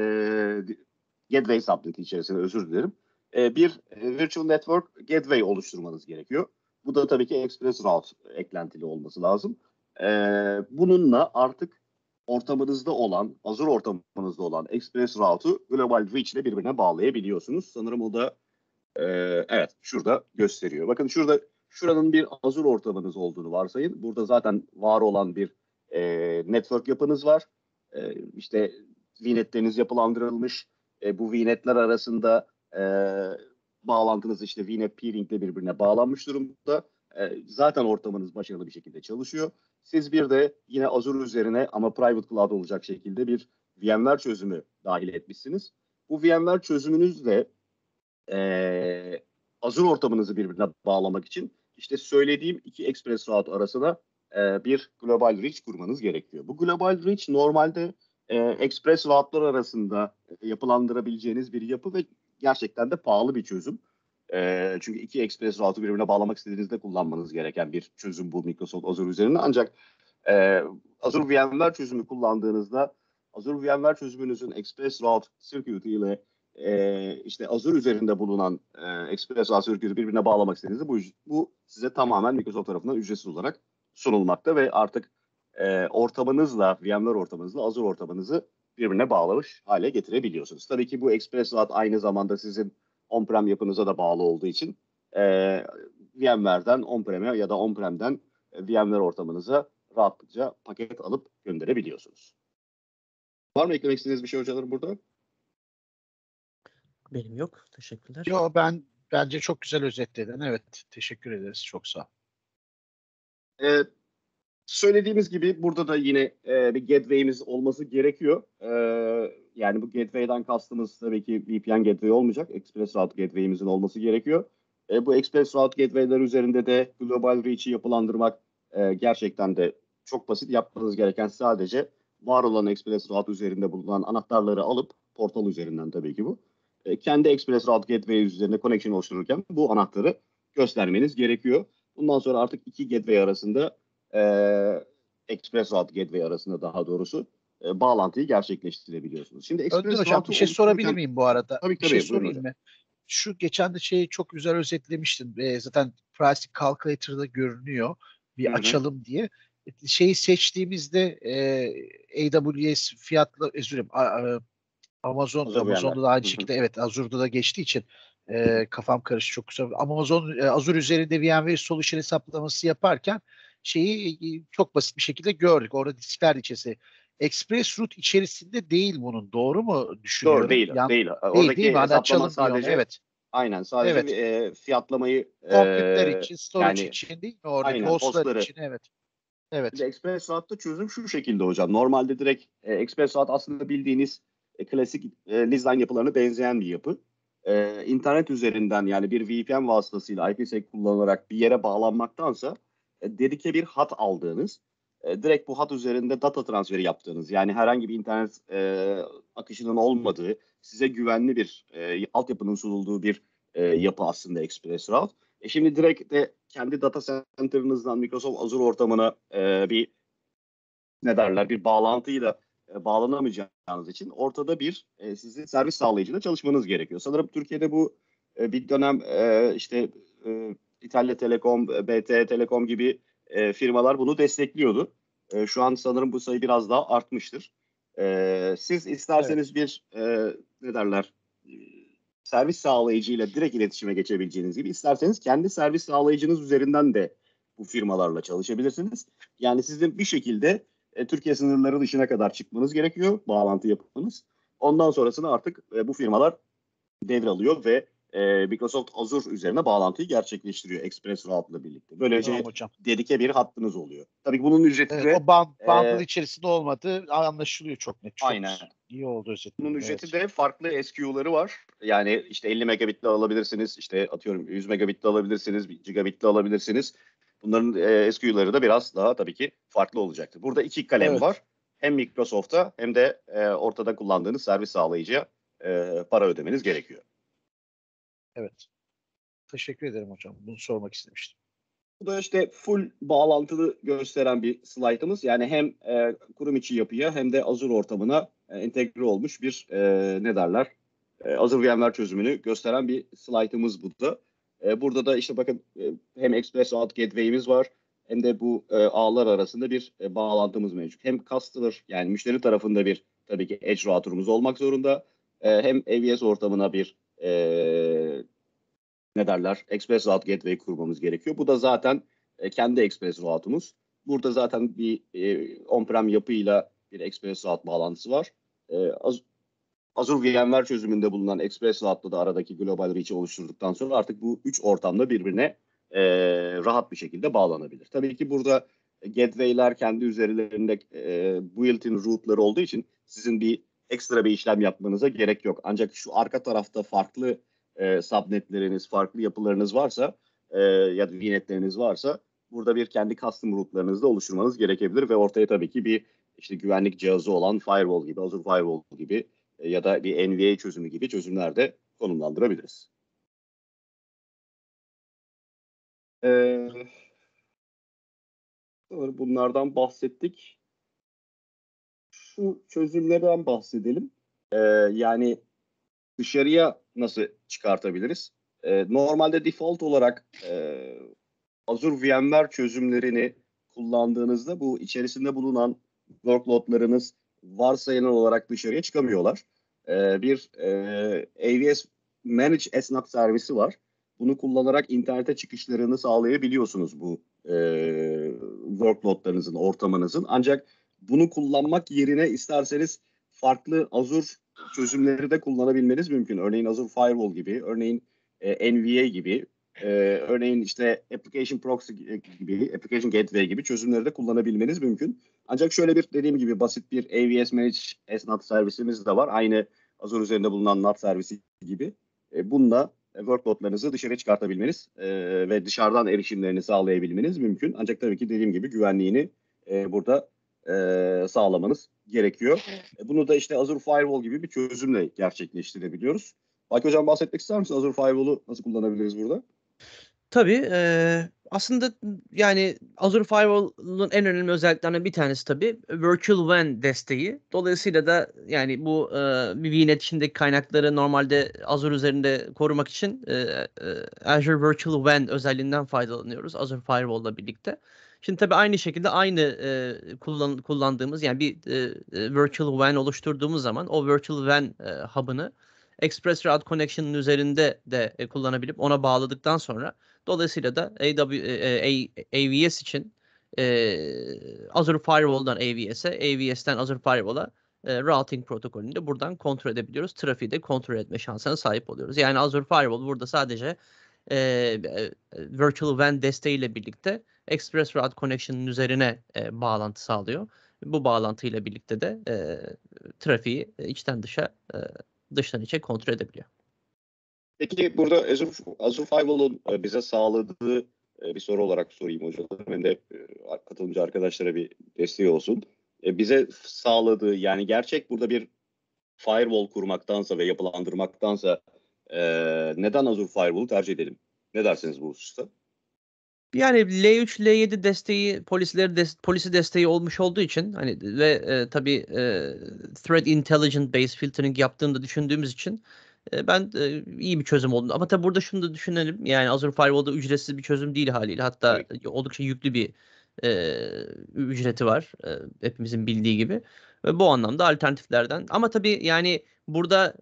gateway subnet'i içerisine özür dilerim. Bir virtual network gateway oluşturmanız gerekiyor. Bu da tabii ki ExpressRoute eklentili olması lazım. Bununla artık ortamınızda olan, Azure ortamınızda olan ExpressRoute'u Global Reach ile birbirine bağlayabiliyorsunuz. Sanırım o da evet şurada gösteriyor. Bakın şuranın bir Azure ortamınız olduğunu varsayın. Burada zaten var olan bir network yapınız var. İşte VNet'leriniz yapılandırılmış. Bu VNet'ler arasında bağlantınız işte VNet peering ile birbirine bağlanmış durumda. Zaten ortamınız başarılı bir şekilde çalışıyor. Siz bir de yine Azure üzerine ama private cloud olacak şekilde bir VMware çözümü dahil etmişsiniz. Bu VMware çözümünüzle Azure ortamınızı birbirine bağlamak için işte söylediğim iki ExpressRoute arasına bir Global Reach kurmanız gerekiyor. Bu Global Reach normalde ExpressRoute'lar arasında yapılandırabileceğiniz bir yapı ve gerçekten de pahalı bir çözüm. Çünkü iki ExpressRoute'u birbirine bağlamak istediğinizde kullanmanız gereken bir çözüm bu Microsoft Azure üzerinde. Ancak Azure VMware çözümü kullandığınızda Azure VMware çözümünüzün ExpressRoute circuit ile işte Azure üzerinde bulunan ExpressRoute circuit'i birbirine bağlamak istediğinizde bu size tamamen Microsoft tarafından ücretsiz olarak sunulmakta ve artık ortamınızla, VMware ortamınızla Azure ortamınızı birbirine bağlamış hale getirebiliyorsunuz. Tabii ki bu ExpressRoute aynı zamanda sizin on-prem yapınıza da bağlı olduğu için VMware'den on-prem'e ya da on-prem'den VMware ortamınıza rahatlıkla paket alıp gönderebiliyorsunuz. Var mı eklemek istediğiniz bir şey hocalarım burada? Benim yok. Teşekkürler. Yo, bence çok güzel özetledin. Evet, teşekkür ederiz. Çok sağ ol. Söylediğimiz gibi burada da yine bir gateway'imiz olması gerekiyor. Yani bu gateway'den kastımız tabii ki VPN gateway olmayacak. Express Route gateway'imizin olması gerekiyor. Bu Express Route gateway'ler üzerinde de global reach'i yapılandırmak gerçekten de çok basit. Yapmanız gereken sadece var olan Express Route üzerinde bulunan anahtarları alıp portal üzerinden tabii ki bu. Kendi Express Route gateway üzerine connection oluştururken bu anahtarı göstermeniz gerekiyor. Bundan sonra artık iki gateway arasında Express Route Gateway arasında daha doğrusu bağlantıyı gerçekleştirebiliyorsunuz. Şimdi Önder Express Hocam, Route'u bir şey sorabilir oluştururken miyim bu arada? tabii Bir şey buyurun sorayım hocam. mı? Şu geçen de şeyi çok güzel özetlemiştin. Zaten Pricing Calculator'da görünüyor. Hı Bir hı. açalım diye. Şeyi seçtiğimizde AWS fiyatlı, özür dilerim, Azure VMware. Amazon'da da aynı Hı hı. şekilde, evet, Azure'da da geçtiği için kafam karıştı, çok güzel. Azure üzerinde VMware Solution hesaplaması yaparken şeyi çok basit bir şekilde gördük. Orada diskler içerisinde. Express Route içerisinde değil bunun. Doğru mu Doğru düşünüyorum? değil, değil. Değil mi? Oradaki Hadi hesaplama açalım bir onu. sadece Evet. aynen sadece Evet. fiyatlamayı Compütler için, storage yani için değil mi? Oradaki aynen hostlar hostları. için. Evet. Şimdi Evet. Express Route'da çözüm şu şekilde hocam. Normalde direkt Express Route aslında bildiğiniz klasik Lizline yapılarına benzeyen bir yapı. İnternet üzerinden yani bir VPN vasıtasıyla IPsec kullanarak bir yere bağlanmaktansa dedike bir hat aldığınız, direkt bu hat üzerinde data transferi yaptığınız, yani herhangi bir internet akışının olmadığı, size güvenli bir altyapının sunulduğu bir yapı aslında Express Route. Şimdi direkt de kendi data center'ınızdan Microsoft Azure ortamına bir bir bağlantıyla bağlanamayacağınız için ortada bir sizin servis sağlayıcıyla çalışmanız gerekiyor. Sanırım Türkiye'de bu bir dönem işte İtalya Telekom, BT Telekom gibi firmalar bunu destekliyordu. Şu an sanırım bu sayı biraz daha artmıştır. Siz Evet. isterseniz bir ne derler e, servis sağlayıcıyla direkt iletişime geçebileceğiniz gibi, isterseniz kendi servis sağlayıcınız üzerinden de bu firmalarla çalışabilirsiniz. Yani sizin bir şekilde Türkiye sınırları dışına kadar çıkmanız gerekiyor, bağlantı yapmanız. Ondan sonrasını artık bu firmalar devralıyor ve Microsoft Azure üzerine bağlantıyı gerçekleştiriyor Express Route'la birlikte. Tamam Böylece hocam. dedike bir hattınız oluyor. Tabii bunun ücreti Evet, de o bundle içerisinde olmadığı anlaşılıyor çok net. Çok aynen. iyi oldu Bunun özetledin. ücreti Evet. de farklı SKU'ları var. Yani işte 50 megabitli alabilirsiniz, işte atıyorum 100 megabitli alabilirsiniz, 1 gigabitli alabilirsiniz. Bunların SKU'ları da biraz daha tabii ki farklı olacaktır. Burada iki kalem Evet. var. Hem Microsoft'a hem de ortada kullandığınız servis sağlayıcıya para ödemeniz gerekiyor. Evet. Teşekkür ederim hocam. Bunu sormak istemiştim. Bu da işte full bağlantılı gösteren bir slaytımız. Yani hem kurum içi yapıya hem de Azure ortamına entegre olmuş bir Azure VMware çözümünü gösteren bir slaytımız bu da. Burada da işte bakın hem Express Route Gateway'imiz var hem de bu ağlar arasında bir bağlantımız mevcut. Hem customer yani müşteri tarafında bir tabii ki edge router'ımız olmak zorunda. Hem AWS ortamına bir Express Route Gateway kurmamız gerekiyor. Bu da zaten kendi Express Route'umuz. Burada zaten bir on-prem yapıyla bir Express Route bağlantısı var. Azure VMware çözümünde bulunan Express Route'la da aradaki global reach'i oluşturduktan sonra artık bu üç ortamda birbirine rahat bir şekilde bağlanabilir. Tabii ki burada gateway'ler kendi üzerlerinde built-in route'ları olduğu için sizin bir ekstra bir işlem yapmanıza gerek yok. Ancak şu arka tarafta farklı subnetleriniz, farklı yapılarınız varsa ya da VNet'leriniz varsa burada bir kendi custom route'larınızı da oluşturmanız gerekebilir ve ortaya tabii ki bir işte güvenlik cihazı olan firewall gibi, Azure Firewall gibi ya da bir NVA çözümü gibi çözümler de konumlandırabiliriz. Bunlardan bahsettik. Şu çözümlerden bahsedelim. Yani dışarıya nasıl çıkartabiliriz? Normalde default olarak Azure VMware çözümlerini kullandığınızda bu içerisinde bulunan workloadlarınız varsayılan olarak dışarıya çıkamıyorlar. Bir AWS Managed SNAP servisi var. Bunu kullanarak internete çıkışlarını sağlayabiliyorsunuz bu workloadlarınızın, ortamınızın. Ancak bunu kullanmak yerine isterseniz farklı Azure çözümleri de kullanabilmeniz mümkün. Örneğin Azure Firewall gibi, örneğin NVA gibi, örneğin işte Application Proxy gibi, Application Gateway gibi çözümleri de kullanabilmeniz mümkün. Ancak şöyle bir dediğim gibi basit bir AVS Managed S-NAT servisimiz de var. Aynı Azure üzerinde bulunan NAT servisi gibi. Bununla workloadlarınızı dışarı çıkartabilmeniz ve dışarıdan erişimlerini sağlayabilmeniz mümkün. Ancak tabii ki dediğim gibi güvenliğini burada sağlamanız gerekiyor. Bunu da işte Azure Firewall gibi bir çözümle gerçekleştirebiliyoruz. Bak hocam, bahsetmek ister misin? Azure Firewall'u nasıl kullanabiliriz burada? Tabii, aslında yani Azure Firewall'un en önemli özelliklerinden bir tanesi tabii Virtual WAN desteği. Dolayısıyla da yani bu bir VNet içindeki kaynakları normalde Azure üzerinde korumak için Azure Virtual WAN özelliğinden faydalanıyoruz Azure Firewall'la birlikte. Şimdi tabii aynı şekilde aynı kullandığımız yani bir Virtual WAN oluşturduğumuz zaman o Virtual WAN hub'ını Express Route Connection'ın üzerinde de kullanabilip ona bağladıktan sonra dolayısıyla da AVS için Azure Firewall'dan AVS'e, AVS'ten Azure Firewall'a routing protokolünü de buradan kontrol edebiliyoruz. Trafiği de kontrol etme şansına sahip oluyoruz. Yani Azure Firewall burada sadece Virtual WAN desteğiyle birlikte Express Route Connection'ın üzerine bağlantı sağlıyor. Bu bağlantıyla birlikte de trafiği içten dışa, dıştan içe kontrol edebiliyor. Peki burada Azure Firewall'un bize sağladığı bir soru olarak sorayım hocam. Hem de katılımcı arkadaşlara bir desteği olsun. Bize sağladığı, yani gerçek burada bir firewall kurmaktansa ve yapılandırmaktansa neden Azure Firewall'u tercih edelim? Ne dersiniz bu hususta? Yani L3, L7 desteği, polisi desteği olmuş olduğu için hani ve tabii threat intelligent based filtering yaptığını da düşündüğümüz için ben iyi bir çözüm olduğunu. Ama tabii burada şunu da düşünelim. Yani Azure Firewall'da ücretsiz bir çözüm değil haliyle. Hatta oldukça yüklü bir ücreti var. Hepimizin bildiği gibi. Ve bu anlamda alternatiflerden. Ama tabii yani burada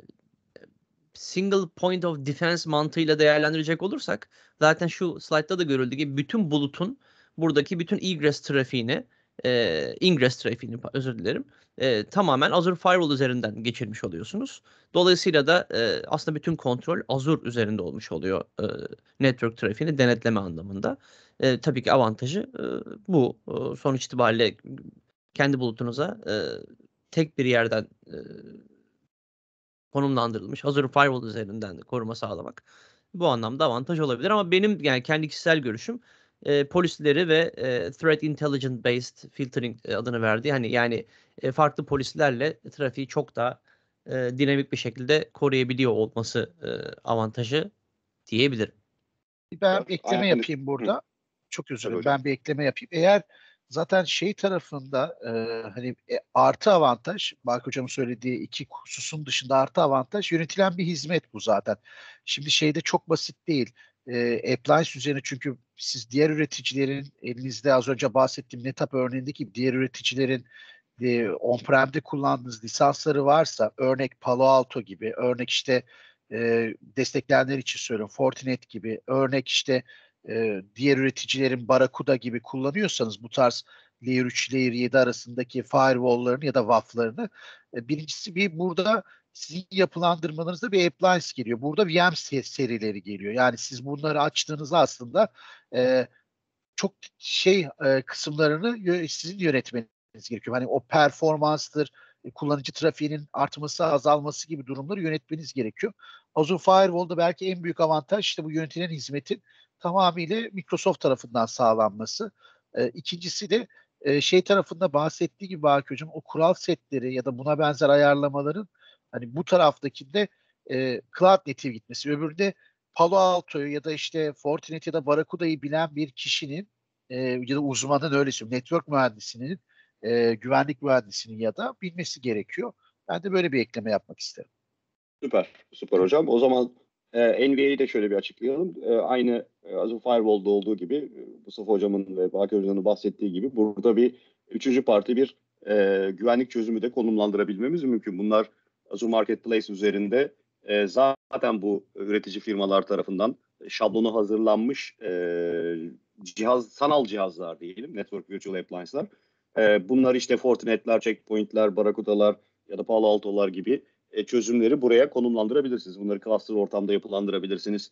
single point of defense mantığıyla değerlendirecek olursak zaten şu slaytta da görüldüğü gibi bütün bulutun buradaki bütün egress trafiğini ingress trafiğini özür dilerim tamamen Azure Firewall üzerinden geçirmiş oluyorsunuz. Dolayısıyla da aslında bütün kontrol Azure üzerinde olmuş oluyor network trafiğini denetleme anlamında. Tabii ki avantajı bu. Sonuç itibariyle kendi bulutunuza tek bir yerden konumlandırılmış Azure Firewall üzerinden de koruma sağlamak bu anlamda avantaj olabilir. Ama benim yani kendi kişisel görüşüm polisleri ve Threat Intelligent Based Filtering adını verdiği hani yani farklı polislerle trafiği çok daha dinamik bir şekilde koruyabiliyor olması avantajı diyebilirim. Ben bir ekleme Yani, yapayım burada. Çok özür tabii dilerim. hocam. Ben bir ekleme yapayım. Eğer zaten şey tarafında hani artı avantaj, Baki Hocam'ın söylediği iki hususun dışında artı avantaj yönetilen bir hizmet bu zaten. Şimdi şeyde çok basit değil. Appliance üzerine çünkü siz diğer üreticilerin elinizde az önce bahsettiğim NetApp örneğindeki gibi diğer üreticilerin on-prem'de kullandığınız lisansları varsa örnek Palo Alto gibi, örnek işte destekleyenler için söylüyorum Fortinet gibi, örnek işte diğer üreticilerin Barracuda gibi kullanıyorsanız bu tarz Layer 3, Layer 7 arasındaki firewall'larını ya da WAF'larını birincisi bir burada sizin yapılandırmanızda bir appliance geliyor. Burada VM serileri geliyor. Yani siz bunları açtığınızda aslında çok kısımlarını sizin yönetmeniz gerekiyor. Hani o performanstır, kullanıcı trafiğinin artması, azalması gibi durumları yönetmeniz gerekiyor. Azure Firewall'da belki en büyük avantaj işte bu yönetilen hizmetin tamamıyla Microsoft tarafından sağlanması. İkincisi de şey tarafında bahsettiği gibi Baki Hocam o kural setleri ya da buna benzer ayarlamaların hani bu taraftakinde Cloud Native gitmesi, öbüründe Palo Alto'yu ya da işte Fortinet ya da Barracuda'yı bilen bir kişinin ya da uzmanın öyle söyleyeyim, network mühendisinin, güvenlik mühendisinin ya da bilmesi gerekiyor. Ben de böyle bir ekleme yapmak isterim. Süper, süper hocam. O zaman NVA'yı de şöyle bir açıklayalım. Aynı Azure Firewall'da olduğu gibi Mustafa hocamın ve Baki hocanın bahsettiği gibi burada bir üçüncü parti bir güvenlik çözümü de konumlandırabilmemiz mümkün. Bunlar Azure Marketplace üzerinde zaten bu üretici firmalar tarafından şablonu hazırlanmış sanal cihazlar diyelim, Network Virtual Appliance'lar. Bunlar işte Fortinet'ler, Checkpoint'ler, Barracuda'lar, ya da Palo Alto'lar gibi çözümleri buraya konumlandırabilirsiniz. Bunları cluster ortamda yapılandırabilirsiniz.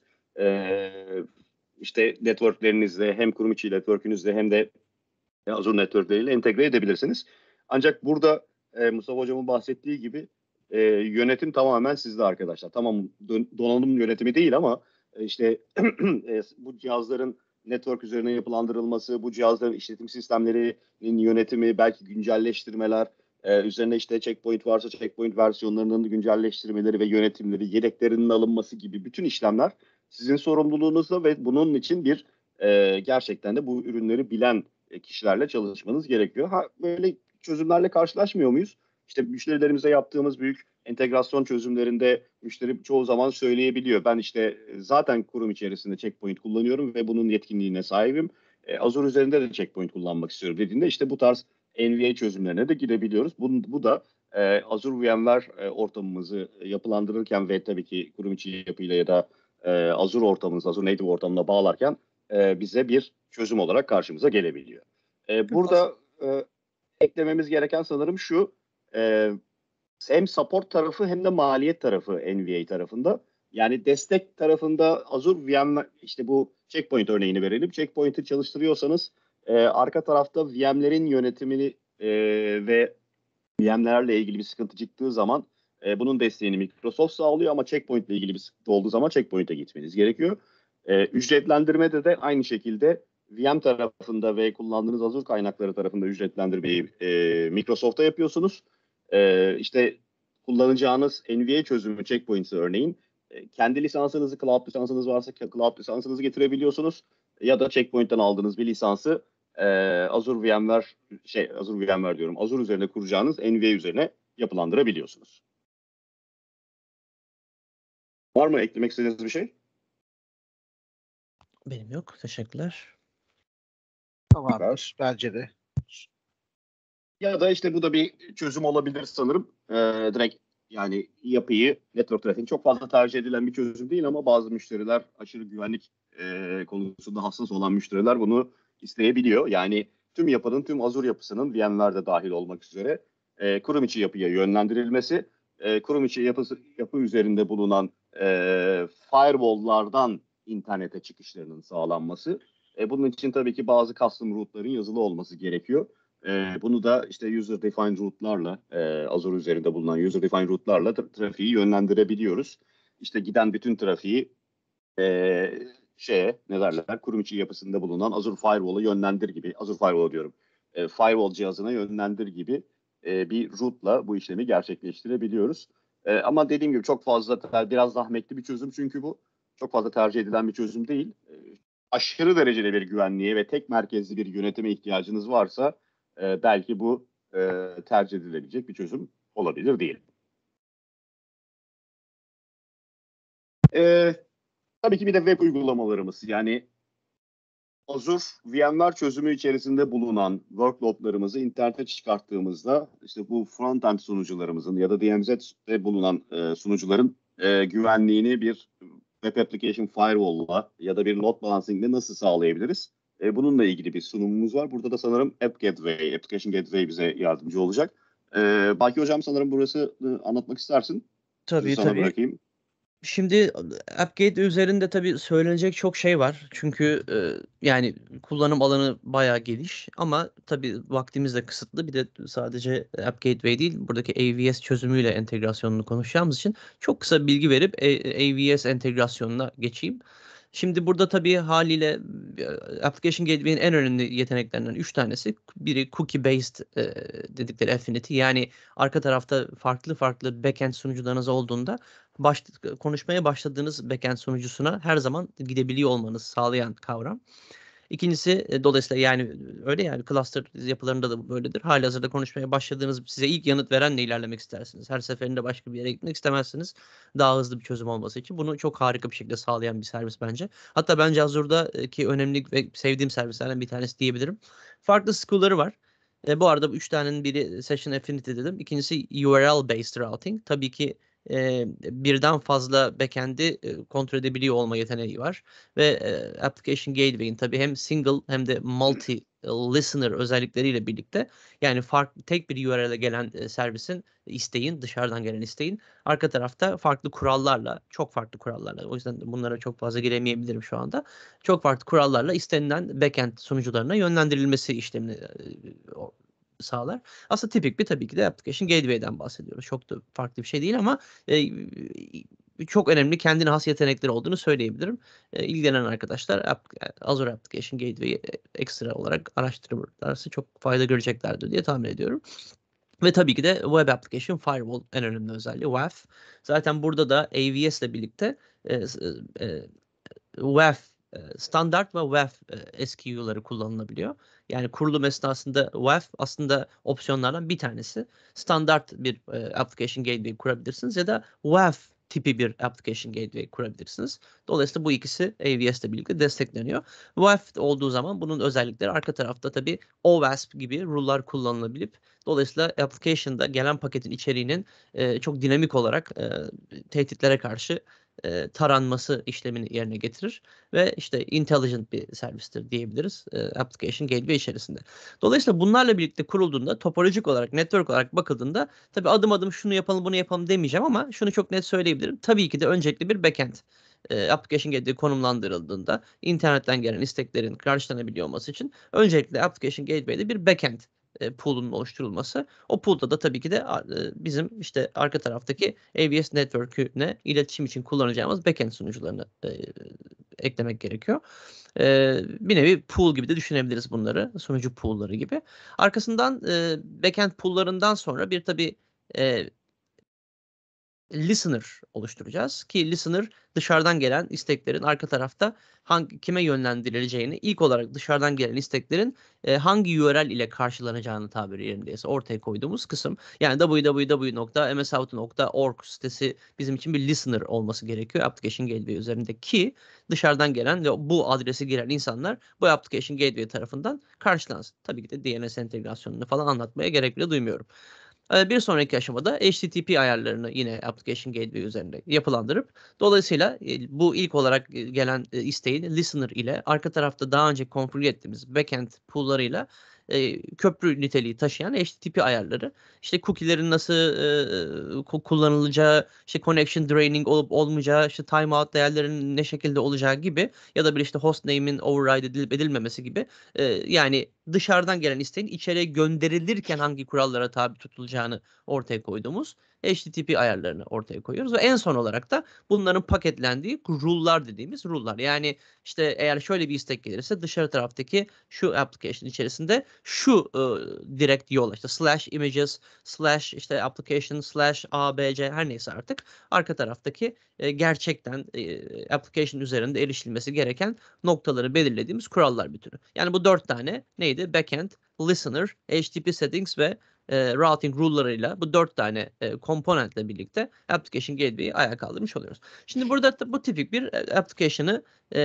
İşte networklerinizle hem kurum içi network'ünüzle hem de Azure networkleriyle entegre edebilirsiniz. Ancak burada Mustafa Hocam'ın bahsettiği gibi yönetim tamamen sizde arkadaşlar. Tamam, donanım yönetimi değil ama işte bu cihazların network üzerine yapılandırılması, bu cihazların işletim sistemlerinin yönetimi, belki güncelleştirmeler, üzerine işte checkpoint varsa checkpoint versiyonlarının güncelleştirmeleri ve yönetimleri, yedeklerinin alınması gibi bütün işlemler sizin sorumluluğunuzda ve bunun için bir gerçekten de bu ürünleri bilen kişilerle çalışmanız gerekiyor. Böyle çözümlerle karşılaşmıyor muyuz? İşte müşterilerimize yaptığımız büyük entegrasyon çözümlerinde müşteri çoğu zaman söyleyebiliyor. Ben işte zaten kurum içerisinde checkpoint kullanıyorum ve bunun yetkinliğine sahibim. Azure üzerinde de checkpoint kullanmak istiyorum dediğinde işte bu tarz NVA çözümlerine de girebiliyoruz. Bu da Azure VMware ortamımızı yapılandırırken ve tabii ki kurum içi yapıyla ya da Azure ortamımız, Azure Native ortamına bağlarken bize bir çözüm olarak karşımıza gelebiliyor. Burada eklememiz gereken sanırım şu, hem support tarafı hem de maliyet tarafı NVA tarafında. Yani destek tarafında Azure VM, işte bu checkpoint örneğini verelim. Checkpoint'i çalıştırıyorsanız arka tarafta VM'lerin yönetimini ve VM'lerle ilgili bir sıkıntı çıktığı zaman bunun desteğini Microsoft sağlıyor ama checkpoint ile ilgili bir sıkıntı olduğu zaman checkpoint'e gitmeniz gerekiyor. Ücretlendirmede de aynı şekilde VM tarafında ve kullandığınız Azure kaynakları tarafında ücretlendirmeyi Microsoft'a yapıyorsunuz. İşte kullanacağınız NVA çözümü checkpoint'i örneğin kendi lisansınızı, cloud lisansınız varsa cloud lisansınızı getirebiliyorsunuz ya da checkpoint'ten aldığınız bir lisansı Azure VMware diyorum. Azure üzerine kuracağınız NVA üzerine yapılandırabiliyorsunuz. Var mı eklemek istediğiniz bir şey? Benim yok. Teşekkürler. Tamamdır. Bence de. Ya da işte bu da bir çözüm olabilir sanırım. Direkt yani yapıyı, network trafiğini çok fazla tercih edilen bir çözüm değil ama bazı müşteriler, aşırı güvenlik konusunda hassas olan müşteriler bunu isteyebiliyor. Yani tüm yapının, tüm Azure yapısının VMware'de dahil olmak üzere kurum içi yapıya yönlendirilmesi, kurum içi yapı üzerinde bulunan firewall'lardan internete çıkışlarının sağlanması. Bunun için tabii ki bazı custom route'ların yazılı olması gerekiyor. Bunu da işte user defined route'larla, Azure üzerinde bulunan user defined route'larla trafiği yönlendirebiliyoruz. İşte giden bütün trafiği ne derler, kurum içi yapısında bulunan Azure Firewall'a yönlendir gibi, Azure Firewall diyorum, Firewall cihazına yönlendir gibi bir route'la bu işlemi gerçekleştirebiliyoruz. Ama dediğim gibi çok fazla, biraz zahmetli bir çözüm çünkü bu çok fazla tercih edilen bir çözüm değil. Aşırı derecede bir güvenliğe ve tek merkezli bir yönetime ihtiyacınız varsa belki bu tercih edilebilecek bir çözüm olabilir değil. Tabii ki bir de web uygulamalarımız, yani Azure VMware çözümü içerisinde bulunan workloadlarımızı internete çıkarttığımızda işte bu frontend sunucularımızın ya da DMZ'de bulunan sunucuların güvenliğini bir Web Application Firewall'la ya da bir load balancing'le nasıl sağlayabiliriz? Bununla ilgili bir sunumumuz var. Burada da sanırım Application Gateway bize yardımcı olacak. Baki Hocam sanırım burası anlatmak istersin. Tabii Sana tabii. bırakayım. Şimdi AppGate üzerinde tabii söylenecek çok şey var. Çünkü yani kullanım alanı bayağı geniş ama tabii vaktimiz de kısıtlı. Bir de sadece App Gateway değil, buradaki AVS çözümüyle entegrasyonunu konuşacağımız için çok kısa bir bilgi verip AVS entegrasyonuna geçeyim. Şimdi burada tabii haliyle Application Gateway'in en önemli yeteneklerinden 3 tanesi. Biri cookie based dedikleri Affinity. Yani arka tarafta farklı farklı backend sunucularınız olduğunda konuşmaya başladığınız backend sunucusuna her zaman gidebiliyor olmanızı sağlayan kavram. İkincisi dolayısıyla yani öyle, yani cluster yapılarında da böyledir. Halihazırda konuşmaya başladığınız, size ilk yanıt verenle ilerlemek istersiniz. Her seferinde başka bir yere gitmek istemezsiniz. Daha hızlı bir çözüm olması için. Bunu çok harika bir şekilde sağlayan bir servis bence. Hatta bence Azure'daki önemli ve sevdiğim servislerden bir tanesi diyebilirim. Farklı school'ları var. Bu arada bu 3 tanenin biri Session Affinity dedim. İkincisi URL based routing. Tabii ki birden fazla backend'i kontrol edebiliyor olma yeteneği var. Ve Application Gateway'in tabii hem single hem de multi listener özellikleriyle birlikte, yani tek bir URL'e gelen servisin isteğin, dışarıdan gelen isteğin arka tarafta farklı kurallarla, çok farklı kurallarla, o yüzden bunlara çok fazla giremeyebilirim şu anda. Çok farklı kurallarla istenilen backend sunucularına yönlendirilmesi işlemini sağlar. Aslında tipik bir, tabii ki de application gateway'den bahsediyoruz. Çok da farklı bir şey değil ama çok önemli kendine has yetenekleri olduğunu söyleyebilirim. İlgilenen arkadaşlar Azure Application Gateway'i ekstra olarak araştırırlarsa çok fayda göreceklerdir diye tahmin ediyorum. Ve tabii ki de Web Application Firewall en önemli özelliği, WAF. Zaten burada da AVS ile birlikte WAF standart ve WAF SKU'ları kullanılabiliyor. Yani kurulum esnasında WAF aslında opsiyonlardan bir tanesi. Standart bir application gateway kurabilirsiniz ya da WAF tipi bir application gateway kurabilirsiniz. Dolayısıyla bu ikisi AVS ile birlikte destekleniyor. WAF olduğu zaman bunun özellikleri arka tarafta tabii OWASP gibi rule'lar kullanılabilip, dolayısıyla application'da gelen paketin içeriğinin çok dinamik olarak tehditlere karşı taranması işlemini yerine getirir ve işte intelligent bir servistir diyebiliriz application gateway içerisinde. Dolayısıyla bunlarla birlikte kurulduğunda, topolojik olarak, network olarak bakıldığında, tabii adım adım şunu yapalım bunu yapalım demeyeceğim ama şunu çok net söyleyebilirim. Tabii ki de öncelikli bir backend application gateway konumlandırıldığında internetten gelen isteklerin karşılanabiliyor olması için öncelikle application gateway'de bir backend pool'un oluşturulması. O pool'da da tabii ki de bizim işte arka taraftaki AWS network'üne iletişim için kullanacağımız backend sunucularını eklemek gerekiyor. Bir nevi pool gibi de düşünebiliriz bunları. Sunucu pool'ları gibi. Arkasından backend pool'larından sonra bir tabii listener oluşturacağız ki listener dışarıdan gelen isteklerin arka tarafta kime yönlendirileceğini, ilk olarak dışarıdan gelen isteklerin hangi URL ile karşılanacağını, tabiri yerindeyse, ortaya koyduğumuz kısım. Yani www.msauto.org sitesi bizim için bir listener olması gerekiyor application gateway üzerinde ki dışarıdan gelen ve bu adresi giren insanlar bu application gateway tarafından karşılansın. Tabii ki de DNS entegrasyonunu falan anlatmaya gerek bile duymuyorum. Bir sonraki aşamada HTTP ayarlarını yine Application Gateway üzerinde yapılandırıp, dolayısıyla bu ilk olarak gelen isteğin listener ile arka tarafta daha önce konfigüre ettiğimiz backend pool'larıyla köprü niteliği taşıyan HTTP ayarları, işte cookie'lerin nasıl kullanılacağı, işte connection draining olup olmayacağı, işte timeout değerlerinin ne şekilde olacağı gibi ya da bir işte hostname'in override edilip edilmemesi gibi, yani dışarıdan gelen isteğin içeriye gönderilirken hangi kurallara tabi tutulacağını ortaya koyduğumuz HTTP ayarlarını ortaya koyuyoruz ve en son olarak da bunların paketlendiği rule'lar dediğimiz rule'lar. Yani işte eğer şöyle bir istek gelirse dışarı taraftaki şu application içerisinde şu direkt yola, işte /images / application /abc her neyse artık arka taraftaki gerçekten application üzerinde erişilmesi gereken noktaları belirlediğimiz kurallar bütünü. Yani bu 4 tane neydi? Backend, listener, HTTP settings ve routing rule'larıyla bu 4 tane komponentle birlikte application gateway'i ayağa kaldırmış oluyoruz. Şimdi burada bu tipik bir application'ı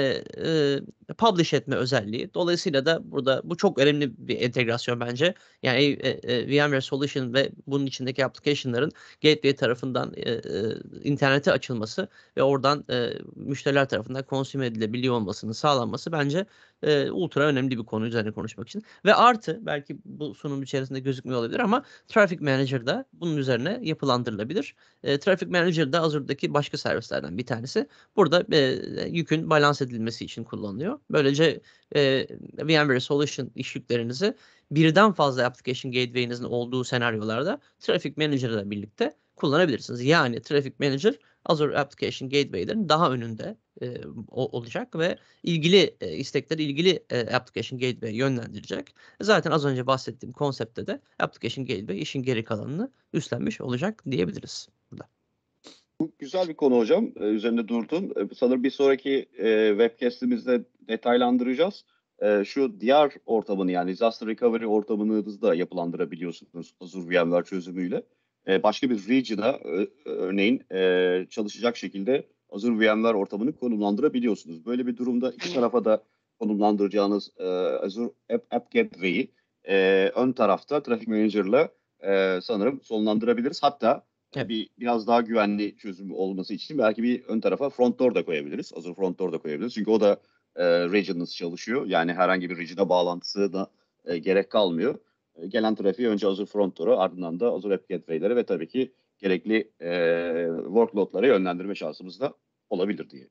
publish etme özelliği. Dolayısıyla da burada bu çok önemli bir entegrasyon bence. Yani VMware Solution ve bunun içindeki application'ların gateway tarafından internete açılması ve oradan müşteriler tarafından consume edilebiliyor olmasının sağlanması bence ultra önemli bir konu üzerine konuşmak için. Ve artı, belki bu sunum içerisinde gözükmüyor olabilir ama Traffic Manager da bunun üzerine yapılandırılabilir. Traffic Manager da Azure'daki başka servislerden bir tanesi. Burada yükün balans edilmesi için kullanılıyor. Böylece VMware Solution iş yüklerinizi birden fazla application gateway'inizin olduğu senaryolarda Traffic Manager ile birlikte kullanabilirsiniz. Yani Traffic Manager Azure Application Gateway'lerin daha önünde olacak ve ilgili istekleri ilgili Application Gateway'e yönlendirecek. Zaten az önce bahsettiğim konseptte de Application Gateway işin geri kalanını üstlenmiş olacak diyebiliriz burada. Bu güzel bir konu hocam. Üzerinde durdun. Sanırım bir sonraki webcast'imizde detaylandıracağız. Şu diğer ortamını, yani disaster recovery ortamını da yapılandırabiliyorsunuz Azure VMware çözümüyle. Başka bir region'a örneğin çalışacak şekilde Azure VMware ortamını konumlandırabiliyorsunuz. Böyle bir durumda iki tarafa da konumlandıracağınız Azure App Gateway'i ön tarafta Traffic Manager'la sanırım sonlandırabiliriz. Hatta Evet. biraz daha güvenli çözüm olması için belki bir ön tarafa front door da koyabiliriz. Azure front door da koyabiliriz. Çünkü o da regionless çalışıyor. Yani herhangi bir region'a bağlantısı da gerek kalmıyor. Gelen trafiği önce Azure Front Door'a, ardından da Azure App Gateway'lere ve tabii ki gerekli workload'lara yönlendirme şansımız da olabilir diye.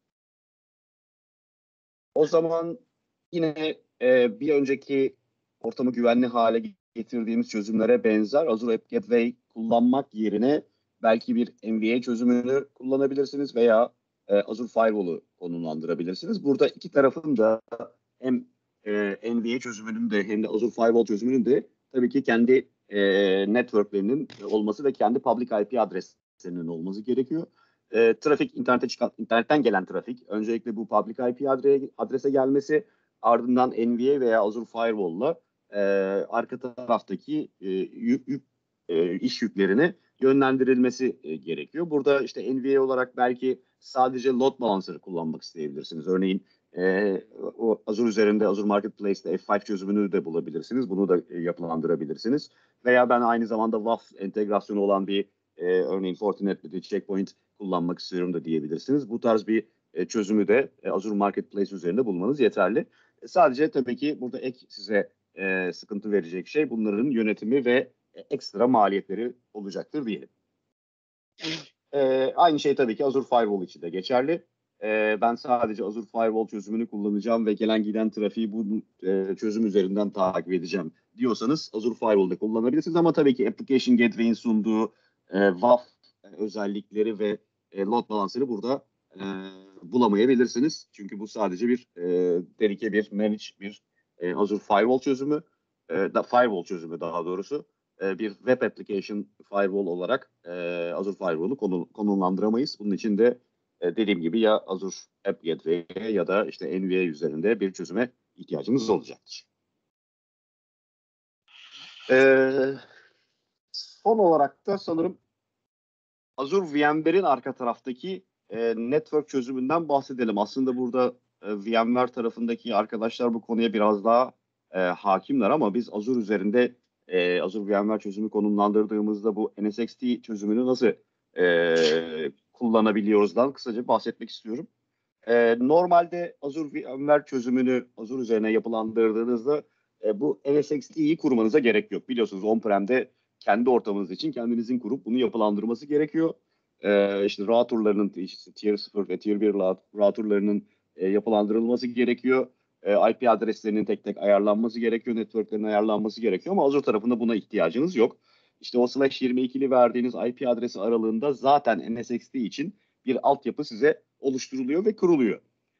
O zaman yine bir önceki ortamı güvenli hale getirdiğimiz çözümlere benzer Azure App Gateway kullanmak yerine belki bir MVA çözümünü kullanabilirsiniz veya Azure Firewall'u konumlandırabilirsiniz. Burada iki tarafın da hem MVA çözümünün de hem de Azure Firewall çözümünün de tabii ki kendi networklerinin olması ve kendi public IP adreslerinin olması gerekiyor. Trafik, internetten gelen trafik. Öncelikle bu public IP adrese gelmesi, ardından NVA veya Azure Firewall'la arka taraftaki iş yüklerini yönlendirilmesi gerekiyor. Burada işte NVA olarak belki sadece load balancer kullanmak isteyebilirsiniz. Örneğin o Azure üzerinde Azure Marketplace'te F5 çözümünü de bulabilirsiniz. Bunu da yapılandırabilirsiniz. Veya ben aynı zamanda WAF entegrasyonu olan bir örneğin Fortinet'li bir checkpoint kullanmak istiyorum da diyebilirsiniz. Bu tarz bir çözümü de Azure Marketplace üzerinde bulmanız yeterli. Sadece tabii ki burada ek size sıkıntı verecek şey bunların yönetimi ve ekstra maliyetleri olacaktır diyelim. Aynı şey tabii ki Azure Firewall için de geçerli. Ben sadece Azure Firewall çözümünü kullanacağım ve gelen giden trafiği bu çözüm üzerinden takip edeceğim diyorsanız Azure Firewall'da kullanabilirsiniz. Ama tabii ki Application Gateway'in sunduğu WAF özellikleri ve load balancer'ı burada bulamayabilirsiniz. Çünkü bu sadece bir dedike bir manage bir Azure Firewall çözümü, Firewall çözümü daha doğrusu. Bir web application firewall olarak Azure Firewall'u konumlandıramayız. Bunun için de dediğim gibi ya Azure App Gateway ya da işte NVA üzerinde bir çözüme ihtiyacımız olacaktır. Son olarak da sanırım Azure VMware'in arka taraftaki network çözümünden bahsedelim. Aslında burada VMware tarafındaki arkadaşlar bu konuya biraz daha hakimler ama biz Azure üzerinde Azure VMware çözümü konumlandırdığımızda bu NSXT çözümünü nasıl kullanabiliyoruzdan kısaca bahsetmek istiyorum. Normalde Azure VMware çözümünü Azure üzerine yapılandırdığınızda bu NSXT'yi kurmanıza gerek yok. Biliyorsunuz on-prem'de kendi ortamınız için kendinizin kurup bunu yapılandırması gerekiyor. İşte routerlarının işte Tier 0 ve Tier 1 routerlarının yapılandırılması gerekiyor. IP adreslerinin tek tek ayarlanması gerekiyor. Networklerin ayarlanması gerekiyor ama Azure tarafında buna ihtiyacınız yok. İşte o /22'li verdiğiniz IP adresi aralığında zaten NSXT için bir altyapı size oluşturuluyor ve kuruluyor.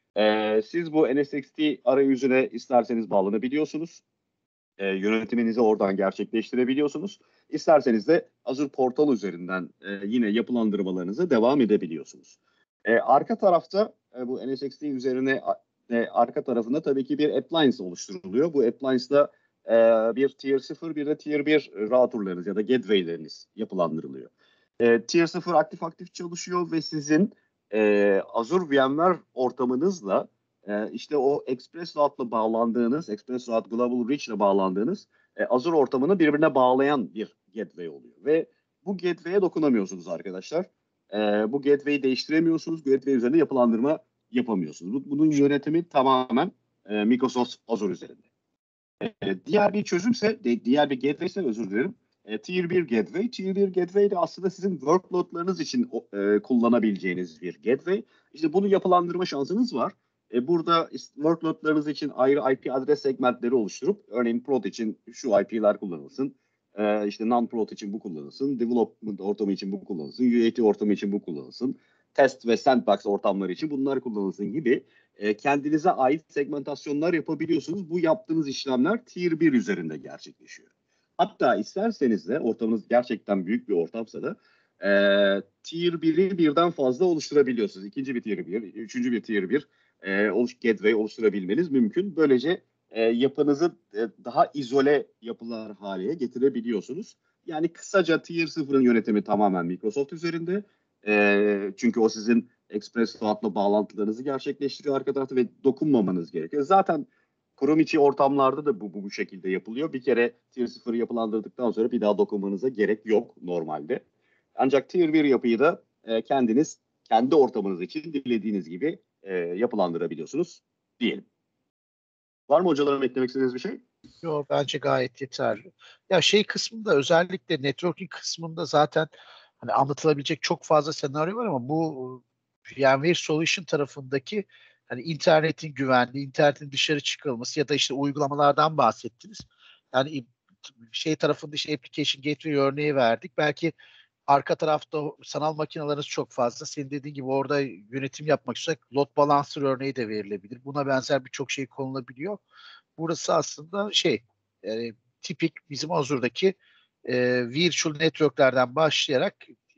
Siz bu NSXT arayüzüne isterseniz bağlanabiliyorsunuz. Yönetiminizi oradan gerçekleştirebiliyorsunuz. İsterseniz de Azure Portal üzerinden yine yapılandırmalarınıza devam edebiliyorsunuz. Arka tarafta bu NSXT üzerine arka tarafında tabii ki bir appliance oluşturuluyor. Bu appliance'da bir Tier 0 bir de Tier 1 routerlarınız ya da gateway'leriniz yapılandırılıyor. Tier 0 aktif çalışıyor ve sizin Azure VMware ortamınızla işte o Express Route'la bağlandığınız, Express Route Global Reach'le bağlandığınız Azure ortamını birbirine bağlayan bir gateway oluyor. Ve bu gateway'e dokunamıyorsunuz arkadaşlar. Bu gateway'i değiştiremiyorsunuz. Gateway üzerinde yapılandırma yapamıyorsunuz. Bunun yönetimi tamamen Microsoft Azure üzerinde. Diğer bir çözümse, diğer bir gateway ise özür dilerim. Tier 1 Gateway. Tier 1 Gateway de aslında sizin workloadlarınız için kullanabileceğiniz bir gateway. İşte bunu yapılandırma şansınız var. Burada workloadlarınız için ayrı IP adres segmentleri oluşturup örneğin prod için şu IP'ler kullanılsın. İşte non-prod için bu kullanılsın. Development ortamı için bu kullanılsın. UAT ortamı için bu kullanılsın. Test ve sandbox ortamları için bunlar kullanılsın gibi kendinize ait segmentasyonlar yapabiliyorsunuz. Bu yaptığınız işlemler Tier 1 üzerinde gerçekleşiyor. Hatta isterseniz de ortamınız gerçekten büyük bir ortamsa da Tier 1'i birden fazla oluşturabiliyorsunuz. İkinci bir Tier 1, üçüncü bir Tier 1 gateway oluşturabilmeniz mümkün. Böylece yapınızı daha izole yapılar haline getirebiliyorsunuz. Yani kısaca Tier 0'ın yönetimi tamamen Microsoft üzerinde. Çünkü o sizin Express Route'la bağlantılarınızı gerçekleştiriyor arka tarafta ve dokunmamanız gerekiyor. Zaten kurum içi ortamlarda da bu şekilde yapılıyor. Bir kere Tier 0'ı yapılandırdıktan sonra bir daha dokunmanıza gerek yok normalde. Ancak Tier 1 yapıyı da kendiniz kendi ortamınız için dilediğiniz gibi yapılandırabiliyorsunuz diyelim. Var mı hocalarım eklemek istediğiniz bir şey? Yo, bence gayet yeterli. Ya şey kısmında, özellikle networking kısmında zaten hani anlatılabilecek çok fazla senaryo var ama bu VMware Solution tarafındaki hani internetin güvenliği, internetin dışarı çıkılması ya da işte uygulamalardan bahsettiniz. Yani şey tarafında işte application gateway örneği verdik. Belki arka tarafta sanal makineleriniz çok fazla. Senin dediğin gibi orada yönetim yapmak istiyorsak load balancer örneği de verilebilir. Buna benzer birçok şey konulabiliyor. Burası aslında şey, tipik bizim Azure'daki virtual network'lerden başlayarak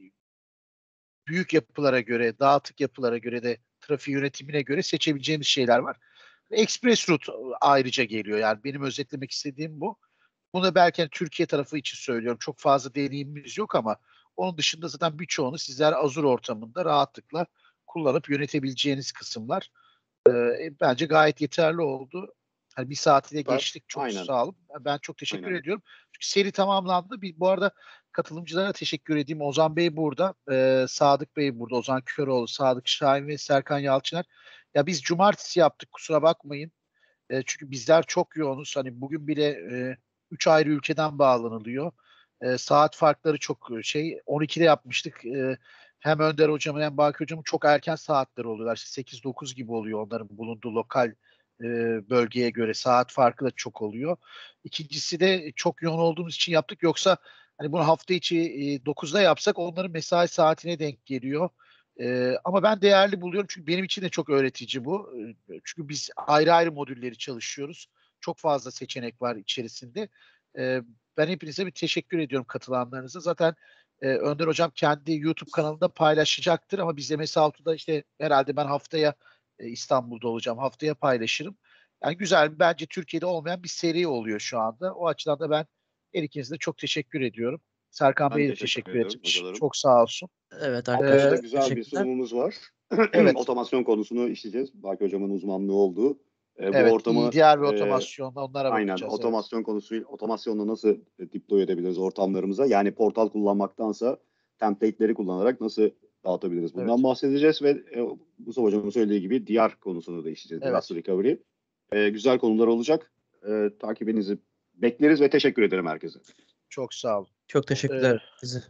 büyük yapılara göre, dağıtık yapılara göre de trafik yönetimine göre seçebileceğimiz şeyler var. Express Route ayrıca geliyor. Yani benim özetlemek istediğim bu. Bunu belki hani Türkiye tarafı için söylüyorum. Çok fazla deneyimimiz yok ama onun dışında zaten birçoğunu sizler Azure ortamında rahatlıkla kullanıp yönetebileceğiniz kısımlar. Bence gayet yeterli oldu. Hani bir saati de Süper. geçtik. Çok Aynen. sağ olun. Ben çok teşekkür Aynen. ediyorum. Çünkü seri tamamlandı. Bu arada katılımcılara teşekkür edeyim. Ozan Bey burada. Sadık Bey burada. Ozan Köroğlu, Sadık Şahin ve Serkan Yalçıner. Ya biz cumartesi yaptık. Kusura bakmayın. Çünkü bizler çok yoğunuz. Hani bugün bile 3 ayrı ülkeden bağlanılıyor. Saat farkları çok şey. 12'de yapmıştık. Hem Önder hocamın hem Baki hocamın çok erken saatleri oluyorlar. İşte 8-9 gibi oluyor onların bulunduğu lokal bölgeye göre. Saat farkı da çok oluyor. İkincisi de çok yoğun olduğumuz için yaptık. Yoksa hani bunu hafta içi 9'da yapsak onların mesai saatine denk geliyor. Ama ben değerli buluyorum çünkü benim için de çok öğretici bu. Çünkü biz ayrı ayrı modülleri çalışıyoruz. Çok fazla seçenek var içerisinde. Ee, Ben hepinize bir teşekkür ediyorum katılanlarınıza. Zaten Önder Hocam kendi YouTube kanalında paylaşacaktır ama biz MS6'da işte herhalde ben haftaya İstanbul'da olacağım. Haftaya paylaşırım. Yani güzel, bence Türkiye'de olmayan bir seri oluyor şu anda. O açıdan da ben her ikinize de çok teşekkür ediyorum. Serkan Ben Bey'e de teşekkür teşekkür ederim etmiş. hocalarım. Çok sağ olsun. Evet Haftaya da Ee, arkadaşlar güzel bir teşekkürler. sunumumuz var. evet. Otomasyon konusunu işleyeceğiz. Baki hocamın uzmanlığı olduğu. Bu Evet, ortamı EDR ve otomasyonda onlara aynen bakacağız. Evet. otomasyon konusu, otomasyonla nasıl deploy edebiliriz ortamlarımıza? Yani portal kullanmaktansa template'leri kullanarak nasıl dağıtabiliriz? Bundan Evet. bahsedeceğiz ve Mustafa hocamın söylediği gibi diğer konusunu da işleyeceğiz. Evet. Disaster Recovery. Güzel konular olacak. Takibinizi bekleriz ve teşekkür ederim herkese. Çok sağ olun. Çok Ee, teşekkürler size.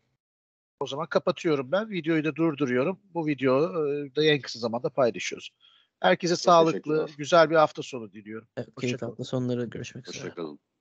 O zaman kapatıyorum ben. Videoyu da durduruyorum. Bu videoyu da en kısa zamanda paylaşıyoruz. Herkese Çok sağlıklı, teşekkürler. güzel bir hafta sonu diliyorum. Evet, Hoşça keyifli kalın. hafta sonları görüşmek üzere. Hoşçakalın.